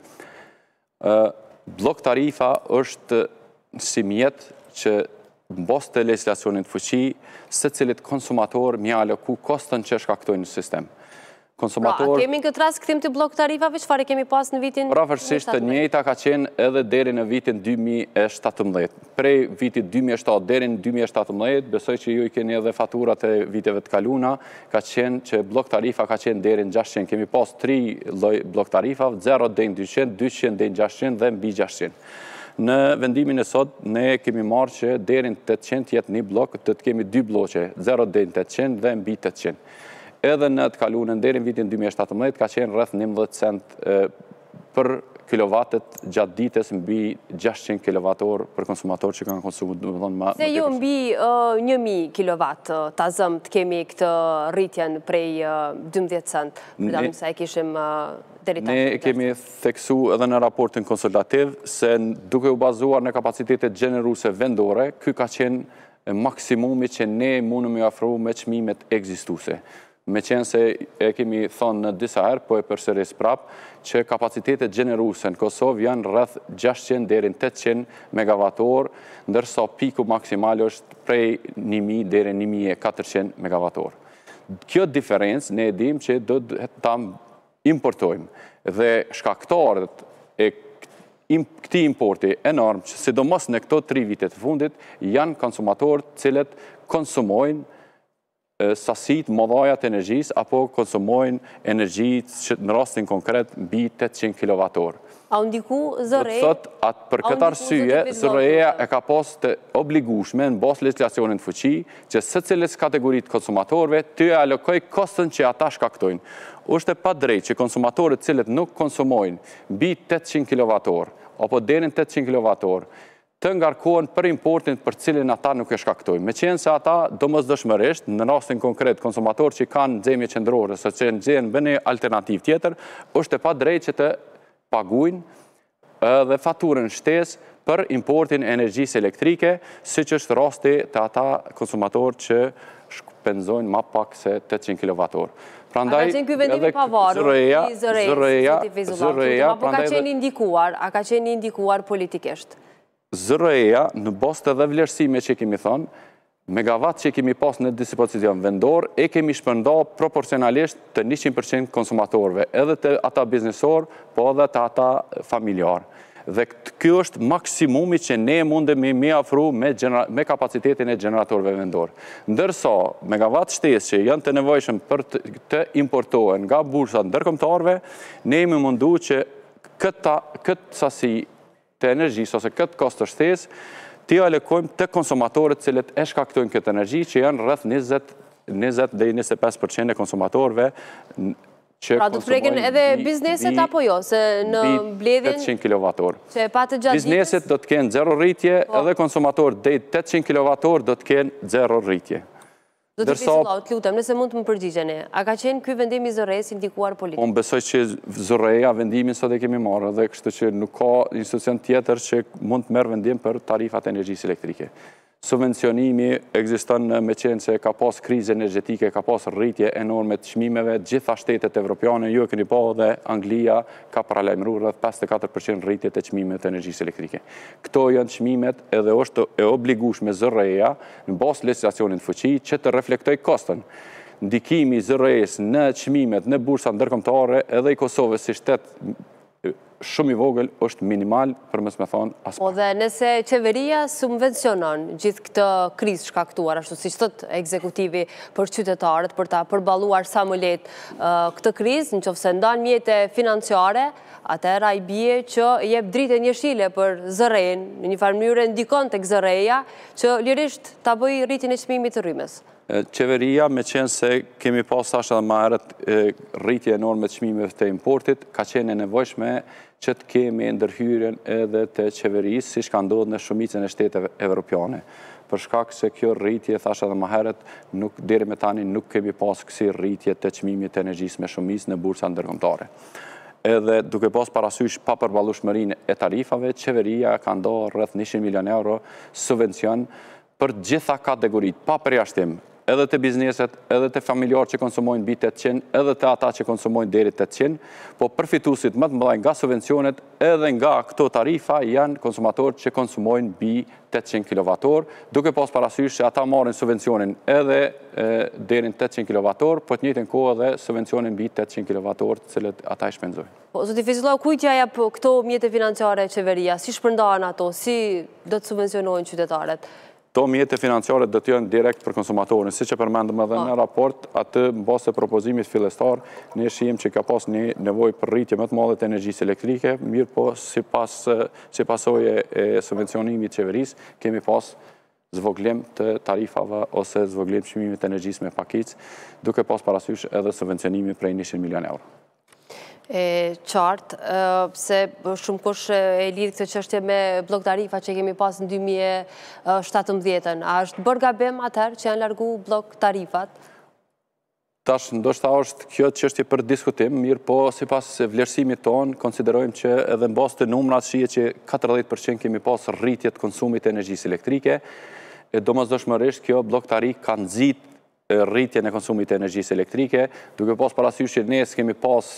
Blok tarifa është si mjet që mbos të legislacionit fuqi, secilit konsumator mjale ku kostën që shkaktojnë në sistem. Pra, a kemi në këtë rast këthim të blok tarifave, çfarë kemi pas në vitin 2017? Prafërsisht të njëjta ka qenë edhe deri në vitin 2017. Prej vitit 2007 deri në 2017, besoj që ju i keni edhe faturat e viteve të kaluna, ka qenë që blok tarifa ka qenë deri në 600. Kemi pas 3 lloj blok tarifa, 0 deri në 200, 200 deri në 600 dhe mbi 600. Në vendimin e sot, ne kemi marrë që deri në 800 jetë një blok, të kemi 2 bloqe, 0 deri në 800 dhe mbi 800. Edhe në të kalunën deri në vitin 2017 ka qenë rreth 11 cent për kilovatet gjatë ditës mbi 600 kWh për konsumator që kanë konsumu. Se jo mbi 1000 kilowatt ta zëm të kemi këtë rritjen prej 12 cent, përdamë sa e kishim deri tash. Ne kemi theksu edhe në raportin konsultativ se duke u bazuar në kapacitetet gjeneruse vendore, ky ka qenë maksimumi që ne mundëm ju afru me çmimet ekzistuese. Me qenë se e kemi thonë në disa herë, po e përsëris prap, që kapacitetet gjeneruse në Kosovë janë rreth 600 deri në 800 MWh, ndërsa piku maksimal është prej 1000 deri në 1400 MWh. Kjo diferencë ne e dim që do ta importojmë dhe shkaktarët e këtij importi enorm, që sidomos në këto 3 vite të fundit, janë konsumatorë cilët konsumojnë sasit mëdhaja të energjisë apo konsumojnë energji që në rastin konkret mbi 800 kWh. A u ndiku zërej? Për këtë arsye, zëreja e ka pas të obligueshme në bazë legislacionit fuqi që secilës kategoritë konsumatorëve të alokoj kostën që ata shkaktojnë. Është e padrejtë që konsumatorët cilët nuk konsumojnë mbi 800 kWh apo deri në 800 kWh të ngarkohen për importin për cilin ata nuk e shkaktojnë. Me qenë se ata domosdoshmërisht, në rastin konkret, konsumatorë që kanë nxemje qendrore, se që nxenë bëni alternativ tjetër, është e padrejtë që të paguajnë dhe faturën shtesë për importin e energjisë elektrike, siç është rasti të ata konsumatorë që shpenzojnë më pak se 800 kWh. A ka qenë ky vendimi pavarur i zëreja, apo ka qenë indikuar, a ka qenë indikuar politikisht? Zëreja, në bazë edhe vlerësime që kemi thonë, megawatt që kemi pas në dispozicion vendor, e kemi shpërnda proporcionalisht të 100% konsumatorëve, edhe të ata biznesor, po edhe të ata familjar. Dhe kjo është maksimumi që ne mundemi me afru me kapacitetin e generatorëve vendor. Ndërsa, megawatt shtesë që janë të nevojshëm për të importohen nga bursat ndërkombëtarëve, ne jemi mundu që këtë sasi të energjisë ose këtë kost të shtesë, t'i alokojmë të konsumatorët cilët e shkaktojnë këtë energji, që janë rreth 20 dhe 25% e konsumatorëve që pra do të preken edhe bizneset apo jo, se në mbledhjen 800 kWh. Që e patë gjatë ditës? Bizneset do të kenë 0 rritje, edhe konsumatorët deri 800 kWh do të kenë 0 rritje. Do të fizullau, të lutem, nëse mund të më përgjigjeni, a ka qenë ky vendim i zërejës indikuar politik? Unë besoj që zëreja vendimin sot e kemi marrë dhe kështu që nuk ka institucion tjetër që mund të merë vendim për tarifat e energjisë elektrike. Subvencionimi ekziston me qenë se ka pas krizë energjetike, ka pas rritje enorme të çmimeve, gjitha shtetet evropiane, ju e keni pa dhe Anglia ka paralajmëruar rreth 54% rritje të çmimeve të energjisë elektrike. Këto janë çmimet edhe është e obligueshme zëreja në bazë legislacionit fuqi që të reflektoj kostën. Ndikimi i zërejës në çmimet në bursa ndërkombëtare edhe i Kosovës si shtet shumë i vogël është minimal, për mësë me thonë aspa. Po dhe nëse qeveria subvencionon gjithë këtë krizë shkaktuar, ashtu si që thot ekzekutivi për qytetarët, për ta përballuar sa më lehtë këtë krizë, në qoftë se ndan mjete financiare, atëherë ai bie që jep dritë njëshile për zërejën, në një farë mënyrë ndikon tek zëreja që lirisht ta bëjë rritjen e çmimit të rrymës. Qeveria, me qenë se kemi pas tash edhe më herët rritje enorme të çmimeve të importit, ka qenë e nevojshme që të kemi ndërhyrjen edhe të qeverisë, siç ka ndodhur në shumicën e shteteve evropiane. Për shkak se kjo rritje, thash edhe më herët, deri me tani nuk kemi pas kësi rritje të çmimit të energjisë me shumicë në bursa ndërkombëtare. Edhe duke pas parasysh pa përballueshmërinë e tarifave, qeveria ka ndarë rreth 100 milion euro subvencion për gjitha kategoritë, pa përjashtim, edhe të bizneset, edhe të familjarë që konsumojnë mbi 800, edhe të ata që konsumojnë deri 800, po përfituesit më të mëdhenj nga subvencionet edhe nga këto tarifa janë konsumatorët që konsumojnë mbi 800 kWh, duke pas parasysh që ata marrin subvencionin edhe deri në 800 kWh, po të njëjtën kohë edhe subvencionin mbi 800 kWh, të cilët ata i shpenzojnë. Po, zoti Fizullau, kujt ja jep këto mjete financiare qeveria? Si shpërndahen ato? Si do të subvencionojnë qytetarët? To mjete financiare do të janë direkt për konsumatorin, si që përmendëm edhe në raport, atë në basë të propozimit fillestar, ne shihim që ka pas një nevojë për rritje më të madhe të energjisë elektrike, mirë po si pasojë e subvencionimit qeverisë, kemi pas zvoglim të tarifave ose zvoglim çmimit të energjisë me pakicë, duke pas parasysh edhe subvencionimi prej 100 milion euro. Qartë, se shumë kush e lidhë këtë çështje me blok tarifa që kemi pas në 2017. A është bërë gabim atëherë që janë largu blok tarifat? Tash, ndoshta është kjo çështje për diskutim, mirë po sipas vlerësimit tonë, konsiderojmë që edhe në bazë të numrat shihet që 40% kemi pas rritje të konsumit të energjisë elektrike. Domosdoshmërisht kjo blok tarif ka nxit rritjen e konsumit të energjisë elektrike, duke pas parasysh që ne kemi pas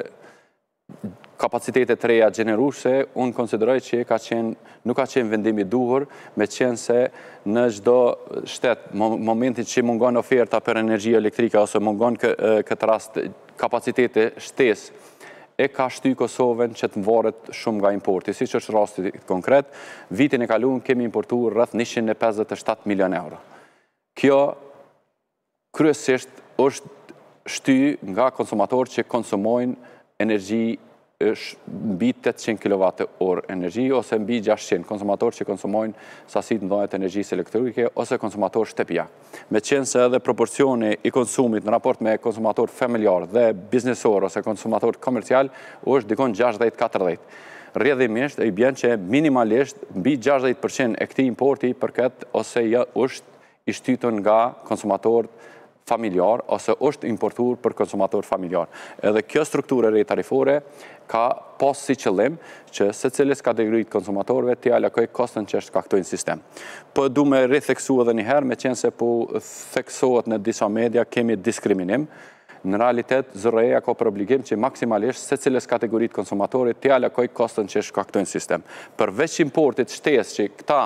kapacitetet të reja gjeneruese, unë konsideroj që nuk ka qenë vendimi duhur, me qenë se në çdo shtet, momentin që mungon oferta për energji elektrike, ose mungon këtë rast kapacitete shtesë, e ka shty Kosovën që të mvaret shumë nga importi. Si që është rasti konkret, vitin e kaluar kemi importuar rreth 157 milion euro. Kjo kryesisht është shty nga konsumatorë që konsumojnë energji mbi 800 kWh energji ose mbi 600 konsumatorë që konsumojnë sasit mëdha të energjisë elektrike ose konsumatorë shtëpiak. Me qenë se edhe proporcioni i konsumit në raport me konsumatorë familjar dhe biznesor ose konsumatorë komercial është dikon 60-40. Rrjedhimisht i bjen që minimalisht mbi 60% e këtij importi përket ose është i shtytur nga konsumatorët familjar ose është importuar për konsumator familjar. Edhe kjo strukturë re tarifore ka pas si qëllim që secilës kategoritë konsumatorëve t'i alokoj kostën që shkaktojnë sistem. Po du me ritheksu edhe një herë, me qenë se po theksohet në disa media kemi diskriminim. Në realitet, ZRE-ja ka për obligim që maksimalisht secilës kategoritë konsumatorit t'i alokoj kostën që shkaktojnë sistem. Përveç importit shtesë që këta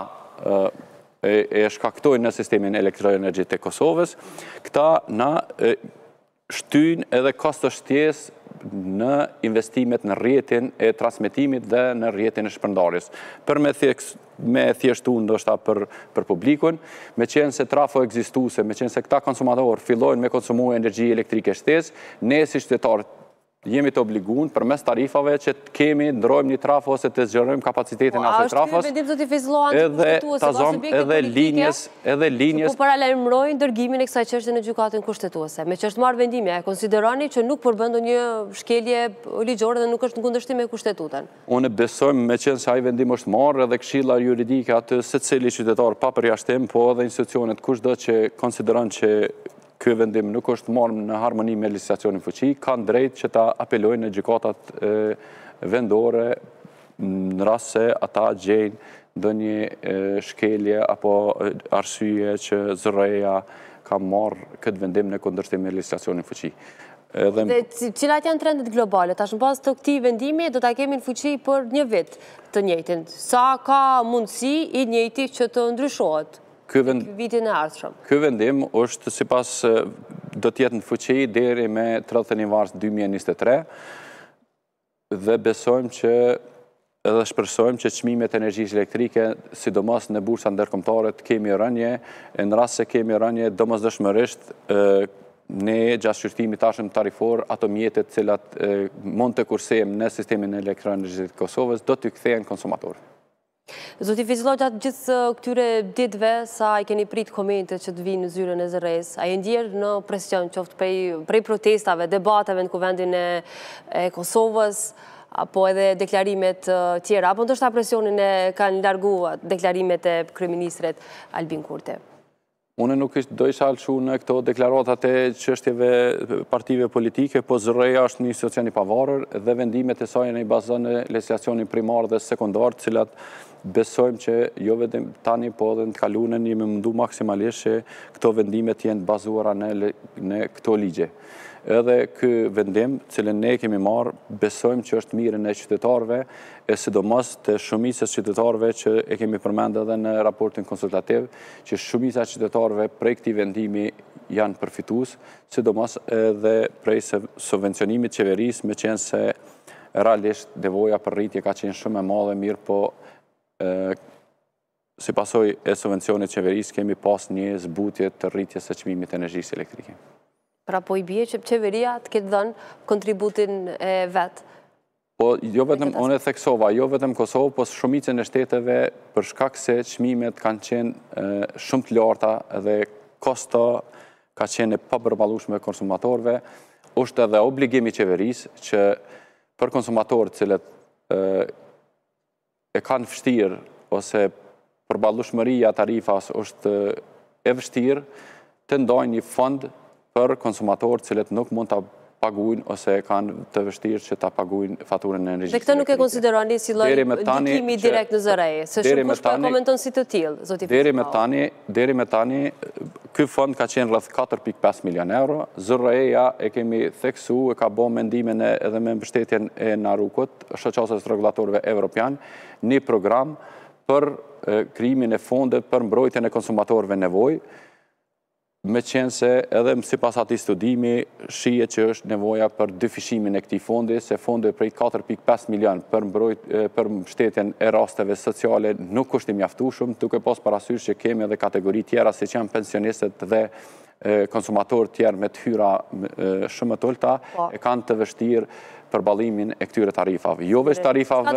e shkaktojnë në sistemin elektroenergjit të Kosovës, këta na shtyjnë edhe kosto shtjes në investimet në rrjetin e transmitimit dhe në rrjetin e shpërndarjes. Për me thjeshtu ndoshta për publikun, me qenë se trafo ekzistuese, me qenë se këta konsumatorë fillojnë me konsumu energji elektrike shtesë, ne si qytetarë jemi të obliguar për mes tarifave që kemi ndrojmë një trafo ose të zgjerojmë kapacitetin e asaj trafos. Edhe linjës po paralajmërojnë dërgimin e kësaj çështje në gjykatën kushtetuese. Me që është marrë vendimi, a konsideroni që nuk përbën ndonjë shkelje ligjore dhe nuk është në kundërshtim me kushtetutën? Unë besoj me qenë se ai vendim është marrë edhe këshilla juridike atë secili qytetar pa përjashtim, po edhe institucionet kushdo që konsideron që ky vendim nuk është marrë në harmoni me legjislacionin fuqi, kanë drejt që ta apelojnë në gjykatat vendore në rast se ata gjejnë ndonjë shkelje apo arsye që ZRE-ja ka marrë këtë vendim në kundërshtim me legjislacionin fuqi. Dhe cilat janë trendet globale? Tash në bazë të këtij vendimi do ta kemi në fuqi për një vit të njëjtin. Sa ka mundësi i njëjti që të ndryshohet? Vitin e ardhshëm. Ky vendim është sipas do të jetë në fuqi deri me 31 mars 2023 dhe besojmë që edhe shpresojmë që çmimet e energjisë elektrike, sidomos në bursa ndërkombëtare, kemi rënje, në rast se kemi rënje, domosdoshmërisht ne gjatë shqyrtimit tashëm tarifor, ato mjetet cilat mund të kursejmë në sistemin elektroenergjisë të Kosovës, do t'u kthehen konsumatorëve. Zoti Fizillo, gjatë gjithë këtyre ditëve, sa i keni prit komente që të vinë në zyrën e ZRE-s, a i ndjerë në presion qoftë prej protestave, debateve në kuvendin e Kosovës, apo edhe deklarimet tjera, apo ndoshta presionin e kanë largu deklarimet e kryeministrit Albin Kurti? Unë nuk do isha alëshu në këto deklaratat e çështjeve partive politike, po ZRE-ja është një institucion i pavarur dhe vendimet e saj në i bazon në legjislacionin primar dhe sekondar, cilat besojmë që jo vetëm tani, po edhe në të kaluarën jemi mundu maksimalisht që këto vendimet jenë bazuara në këto ligje. Edhe ky vendim, cilën ne kemi marrë, besojmë që është mirën e qytetarëve, e sidomos të shumicës qytetarëve që e kemi përmendur edhe në raportin konsultativ, që shumica e qytetarëve prej këtij vendimi janë përfitues, sidomos edhe prej subvencionimit qeverisë, me qenë se realisht nevoja për rritje ka qenë shumë e madhe, mirë po si pasoj e subvencionit qeverisë, kemi pas një zbutje të rritjes së çmimit të energjisë elektrike. Pra po i bie që qeveria të ketë dhënë kontributin e vetë? Po, jo vetëm, unë e theksova, jo vetëm Kosovë, po shumicën e shteteve për shkak se çmimet kanë qenë shumë të larta dhe kosto ka qenë pa përballueshme konsumatorëve, është edhe obligimi i qeverisë që për konsumatorët cilët e kanë vështirë ose përballueshmëria e tarifas është e vështirë të ndajnë një fond për konsumatorët cilët nuk mund ta paguajnë ose kanë të vështirë që ta paguajnë faturën e energjisë. Dhe këtë nuk e konsideroni si lloj ndikimi direkt në zërej, se shumë kush po komenton si të tillë, zoti Fizullau. Deri me tani ky fond ka qenë rreth 4.5 milion euro. Zëreja e kemi theksu, e ka bërë mendimin edhe me mbështetjen e Narukut, shoqatës rregulatorëve evropian, një program për krijimin e fondet për mbrojtjen e konsumatorëve nevojë. Me qenë se edhe sipas atij studimi shihet që është nevoja për dyfishimin e këtij fondi, se fondi prej 4.5 milion për mbështetjen e rasteve sociale nuk është i mjaftueshëm, duke pas parasysh që kemi edhe kategori tjera siç janë pensionistët dhe konsumatorë tjerë me të hyra shumë të ulta, e kanë të vështirë përballimin e këtyre tarifave. Jo vetëm tarifave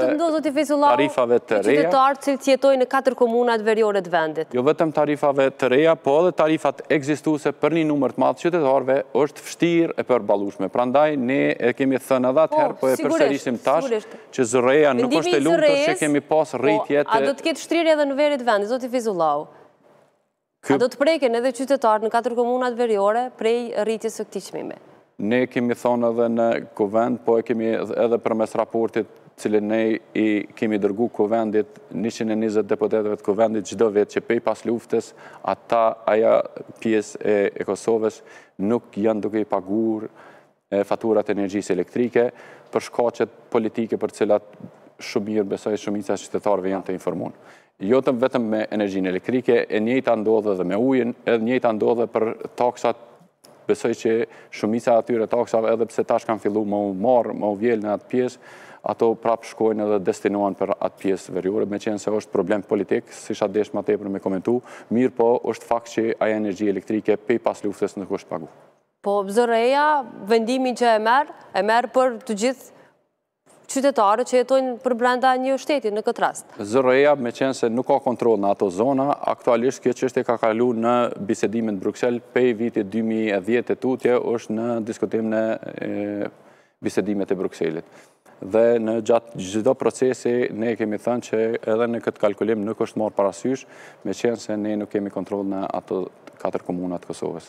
të reja, qytetarët që jetojnë në 4 komunat veriore të vendit. Jo vetëm tarifave të reja, po edhe tarifat ekzistuese për një numër të madh qytetarëve është vështirë e përballueshme. Prandaj ne e kemi thënë edhe atëherë, po e përsërisim tash që zëreja nuk është e lumtur që kemi pas rritje. A do të ketë shtrirje edhe në veri të vendit, zoti Fizullau? A do të preken edhe qytetarët në 4 komunat veriore prej rritjes së këtij çmimi? Ne kemi thonë edhe në kuvend, po e kemi edhe përmes raportit cilin ne i kemi dërgu kuvendit, 120 deputetëve të kuvendit çdo vit që pej pas luftës, aja pjesë e Kosovës nuk janë duke i paguar faturat e energjisë elektrike për shkaqet politike për cilat shumë mirë besoj shumica e qytetarëve janë të informuar. Jo vetëm me energjinë elektrike, e njëjta ndodhe edhe me ujin, e njëjta ndodhe për taksat. Besoj që shumica atyre taksave, edhe pse tash kanë filluar më u vjel në atë pjesë, ato prapë shkojnë edhe destinohen për atë pjesë veriore, me qenë se është problem politik, s'isha desh më tepër me komentu, mirë po është fakt që ajo energji elektrike pej pas luftës nuk është pagu. Po zëreja, vendimin që e merr për të gjithë qytetarët që jetojnë për brenda një shteti në këtë rast. Zëreja, me qenë se nuk ka kontrol në ato zona, aktualisht kjo çështje ka kalu në bisedimin në Bruxelles, pej vitit 2010 e tutje është në diskutim në bisedimet e Bruxellit. Dhe në gjatë çdo procesi ne kemi thënë që edhe në këtë kalkulim nuk është marrë parasysh, me qenë se ne nuk kemi kontrol në ato 4 komunat të Kosovës.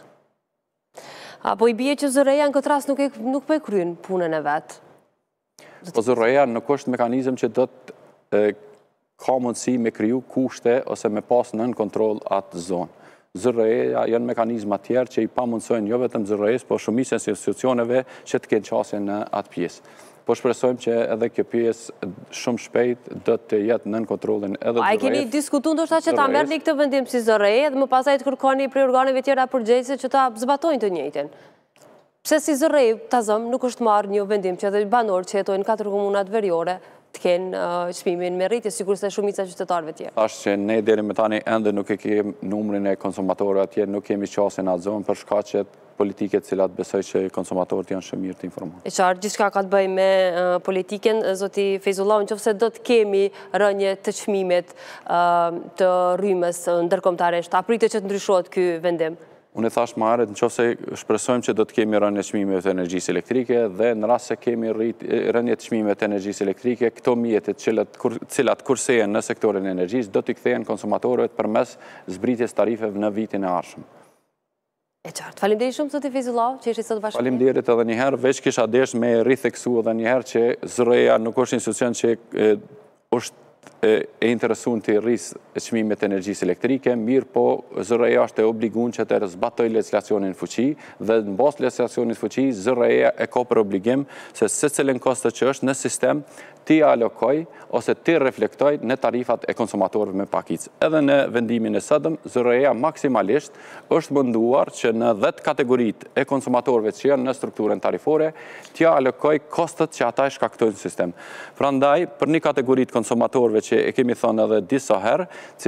Apo i bie që zëreja në këtë rast nuk po e kryen punën e vet? Po zëreja nuk është mekanizëm që do të ka mundësi me kriju kushte ose me pas nën kontrol atë zonë. Zëreja janë mekanizma tjerë që i pamundësojnë jo vetëm zërejes, po shumicës institucioneve që të kenë qasje në atë pjesë. Po shpresojmë që edhe kjo pjesë shumë shpejt do të jetë nën kontrollin edhe zërejes. A keni diskutuar ndoshta që ta merrni këtë vendim si zëreje dhe më pastaj të kërkoni prej organeve tjera përgjegjëse që ta zbatojnë të njëjtin? Pse si zërej, ta zëm, nuk është marrë një vendim që edhe banorë që jetojnë 4 komunat veriore të kenë çmimin me rritje, sigurisht se shumica e qytetarëve tjerë. Tash që ne deri me tani ende nuk e kemi numrin e konsumatorëve atje, nuk kemi qasje në atë zonë për shkaqet politike të cilat besoj që konsumatorët janë shumë mirë të informuar. E qartë, gjithçka ka të bëjë me politiken, zoti Fizullau, nëse do të kemi rënje të çmimit të rrymës ndërkombëtarisht, a pritet që të ndryshohet ky vendim? Unë e thash më herët, nëse shpresojmë që do të kemi rënje të çmimeve të energjisë elektrike dhe në rast se kemi rënje të çmimeve të energjisë elektrike, këto mjetet cilat kursehen në sektorin e energjisë do t'i kthehen konsumatorëve përmes zbritjes tarifeve në vitin e ardhshëm. E qartë. Faleminderit shumë zoti Fizullau që ishit sot bashkë. Faleminderit edhe një herë, veç kisha desh me ritheksu edhe një herë që zëreja nuk është institucion që është e interesuar të rrisë çmimet e energjisë elektrike, mirë po zëreja është e obliguar që të zbatoj legislacionin fuqi dhe në bazë legislacionit fuqi zëreja e ka për obligim se secilin kosto që është në sistem ti alokoj ose ti reflektoj në tarifat e konsumatorëve me pakicë. Edhe në vendimin e sotëm, zëreja maksimalisht është munduar që në 10 kategoritë e konsumatorëve që janë në strukturën tarifore, t'ja alokoj kostot që ata e shkaktojnë në sistem. Prandaj, për një kategoritë konsumatorëve që e kemi thënë edhe disa herë, cilat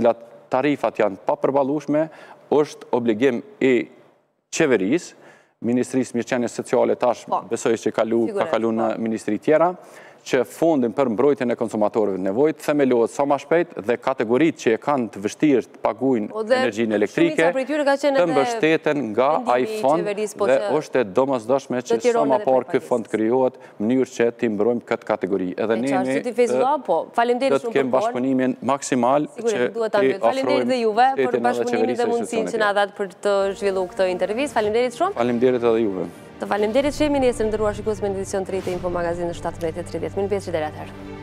tarifat janë papërballueshme, është obligim i qeverisë, Ministrisë Mirëqenies Sociale tash besoj që ka kalu në ministri tjera, që fondin për mbrojtjen e konsumatorëve të nevojtë themelohet sa më shpejt dhe kategoritë që e kanë të vështirë të paguajnë energjinë elektrike të mbështeten nga ai fond dhe është e domosdoshme që sa më parë ky fond krijohet në mënyrë që të mbrojmë këtë kategori. Edhe ne do të kemi bashkëpunimin maksimal që faleminderit dhe juve për bashkëpunimin dhe mundësinë që na dhat për të zhvilluar këtë intervistë. Faleminderit shumë. Faleminderit edhe juve. Të faleminderit që jemi nesër ndëruar shikues me edicion të ri të Info Magazinit 17:30. Mirëmbëngjes deri atëherë.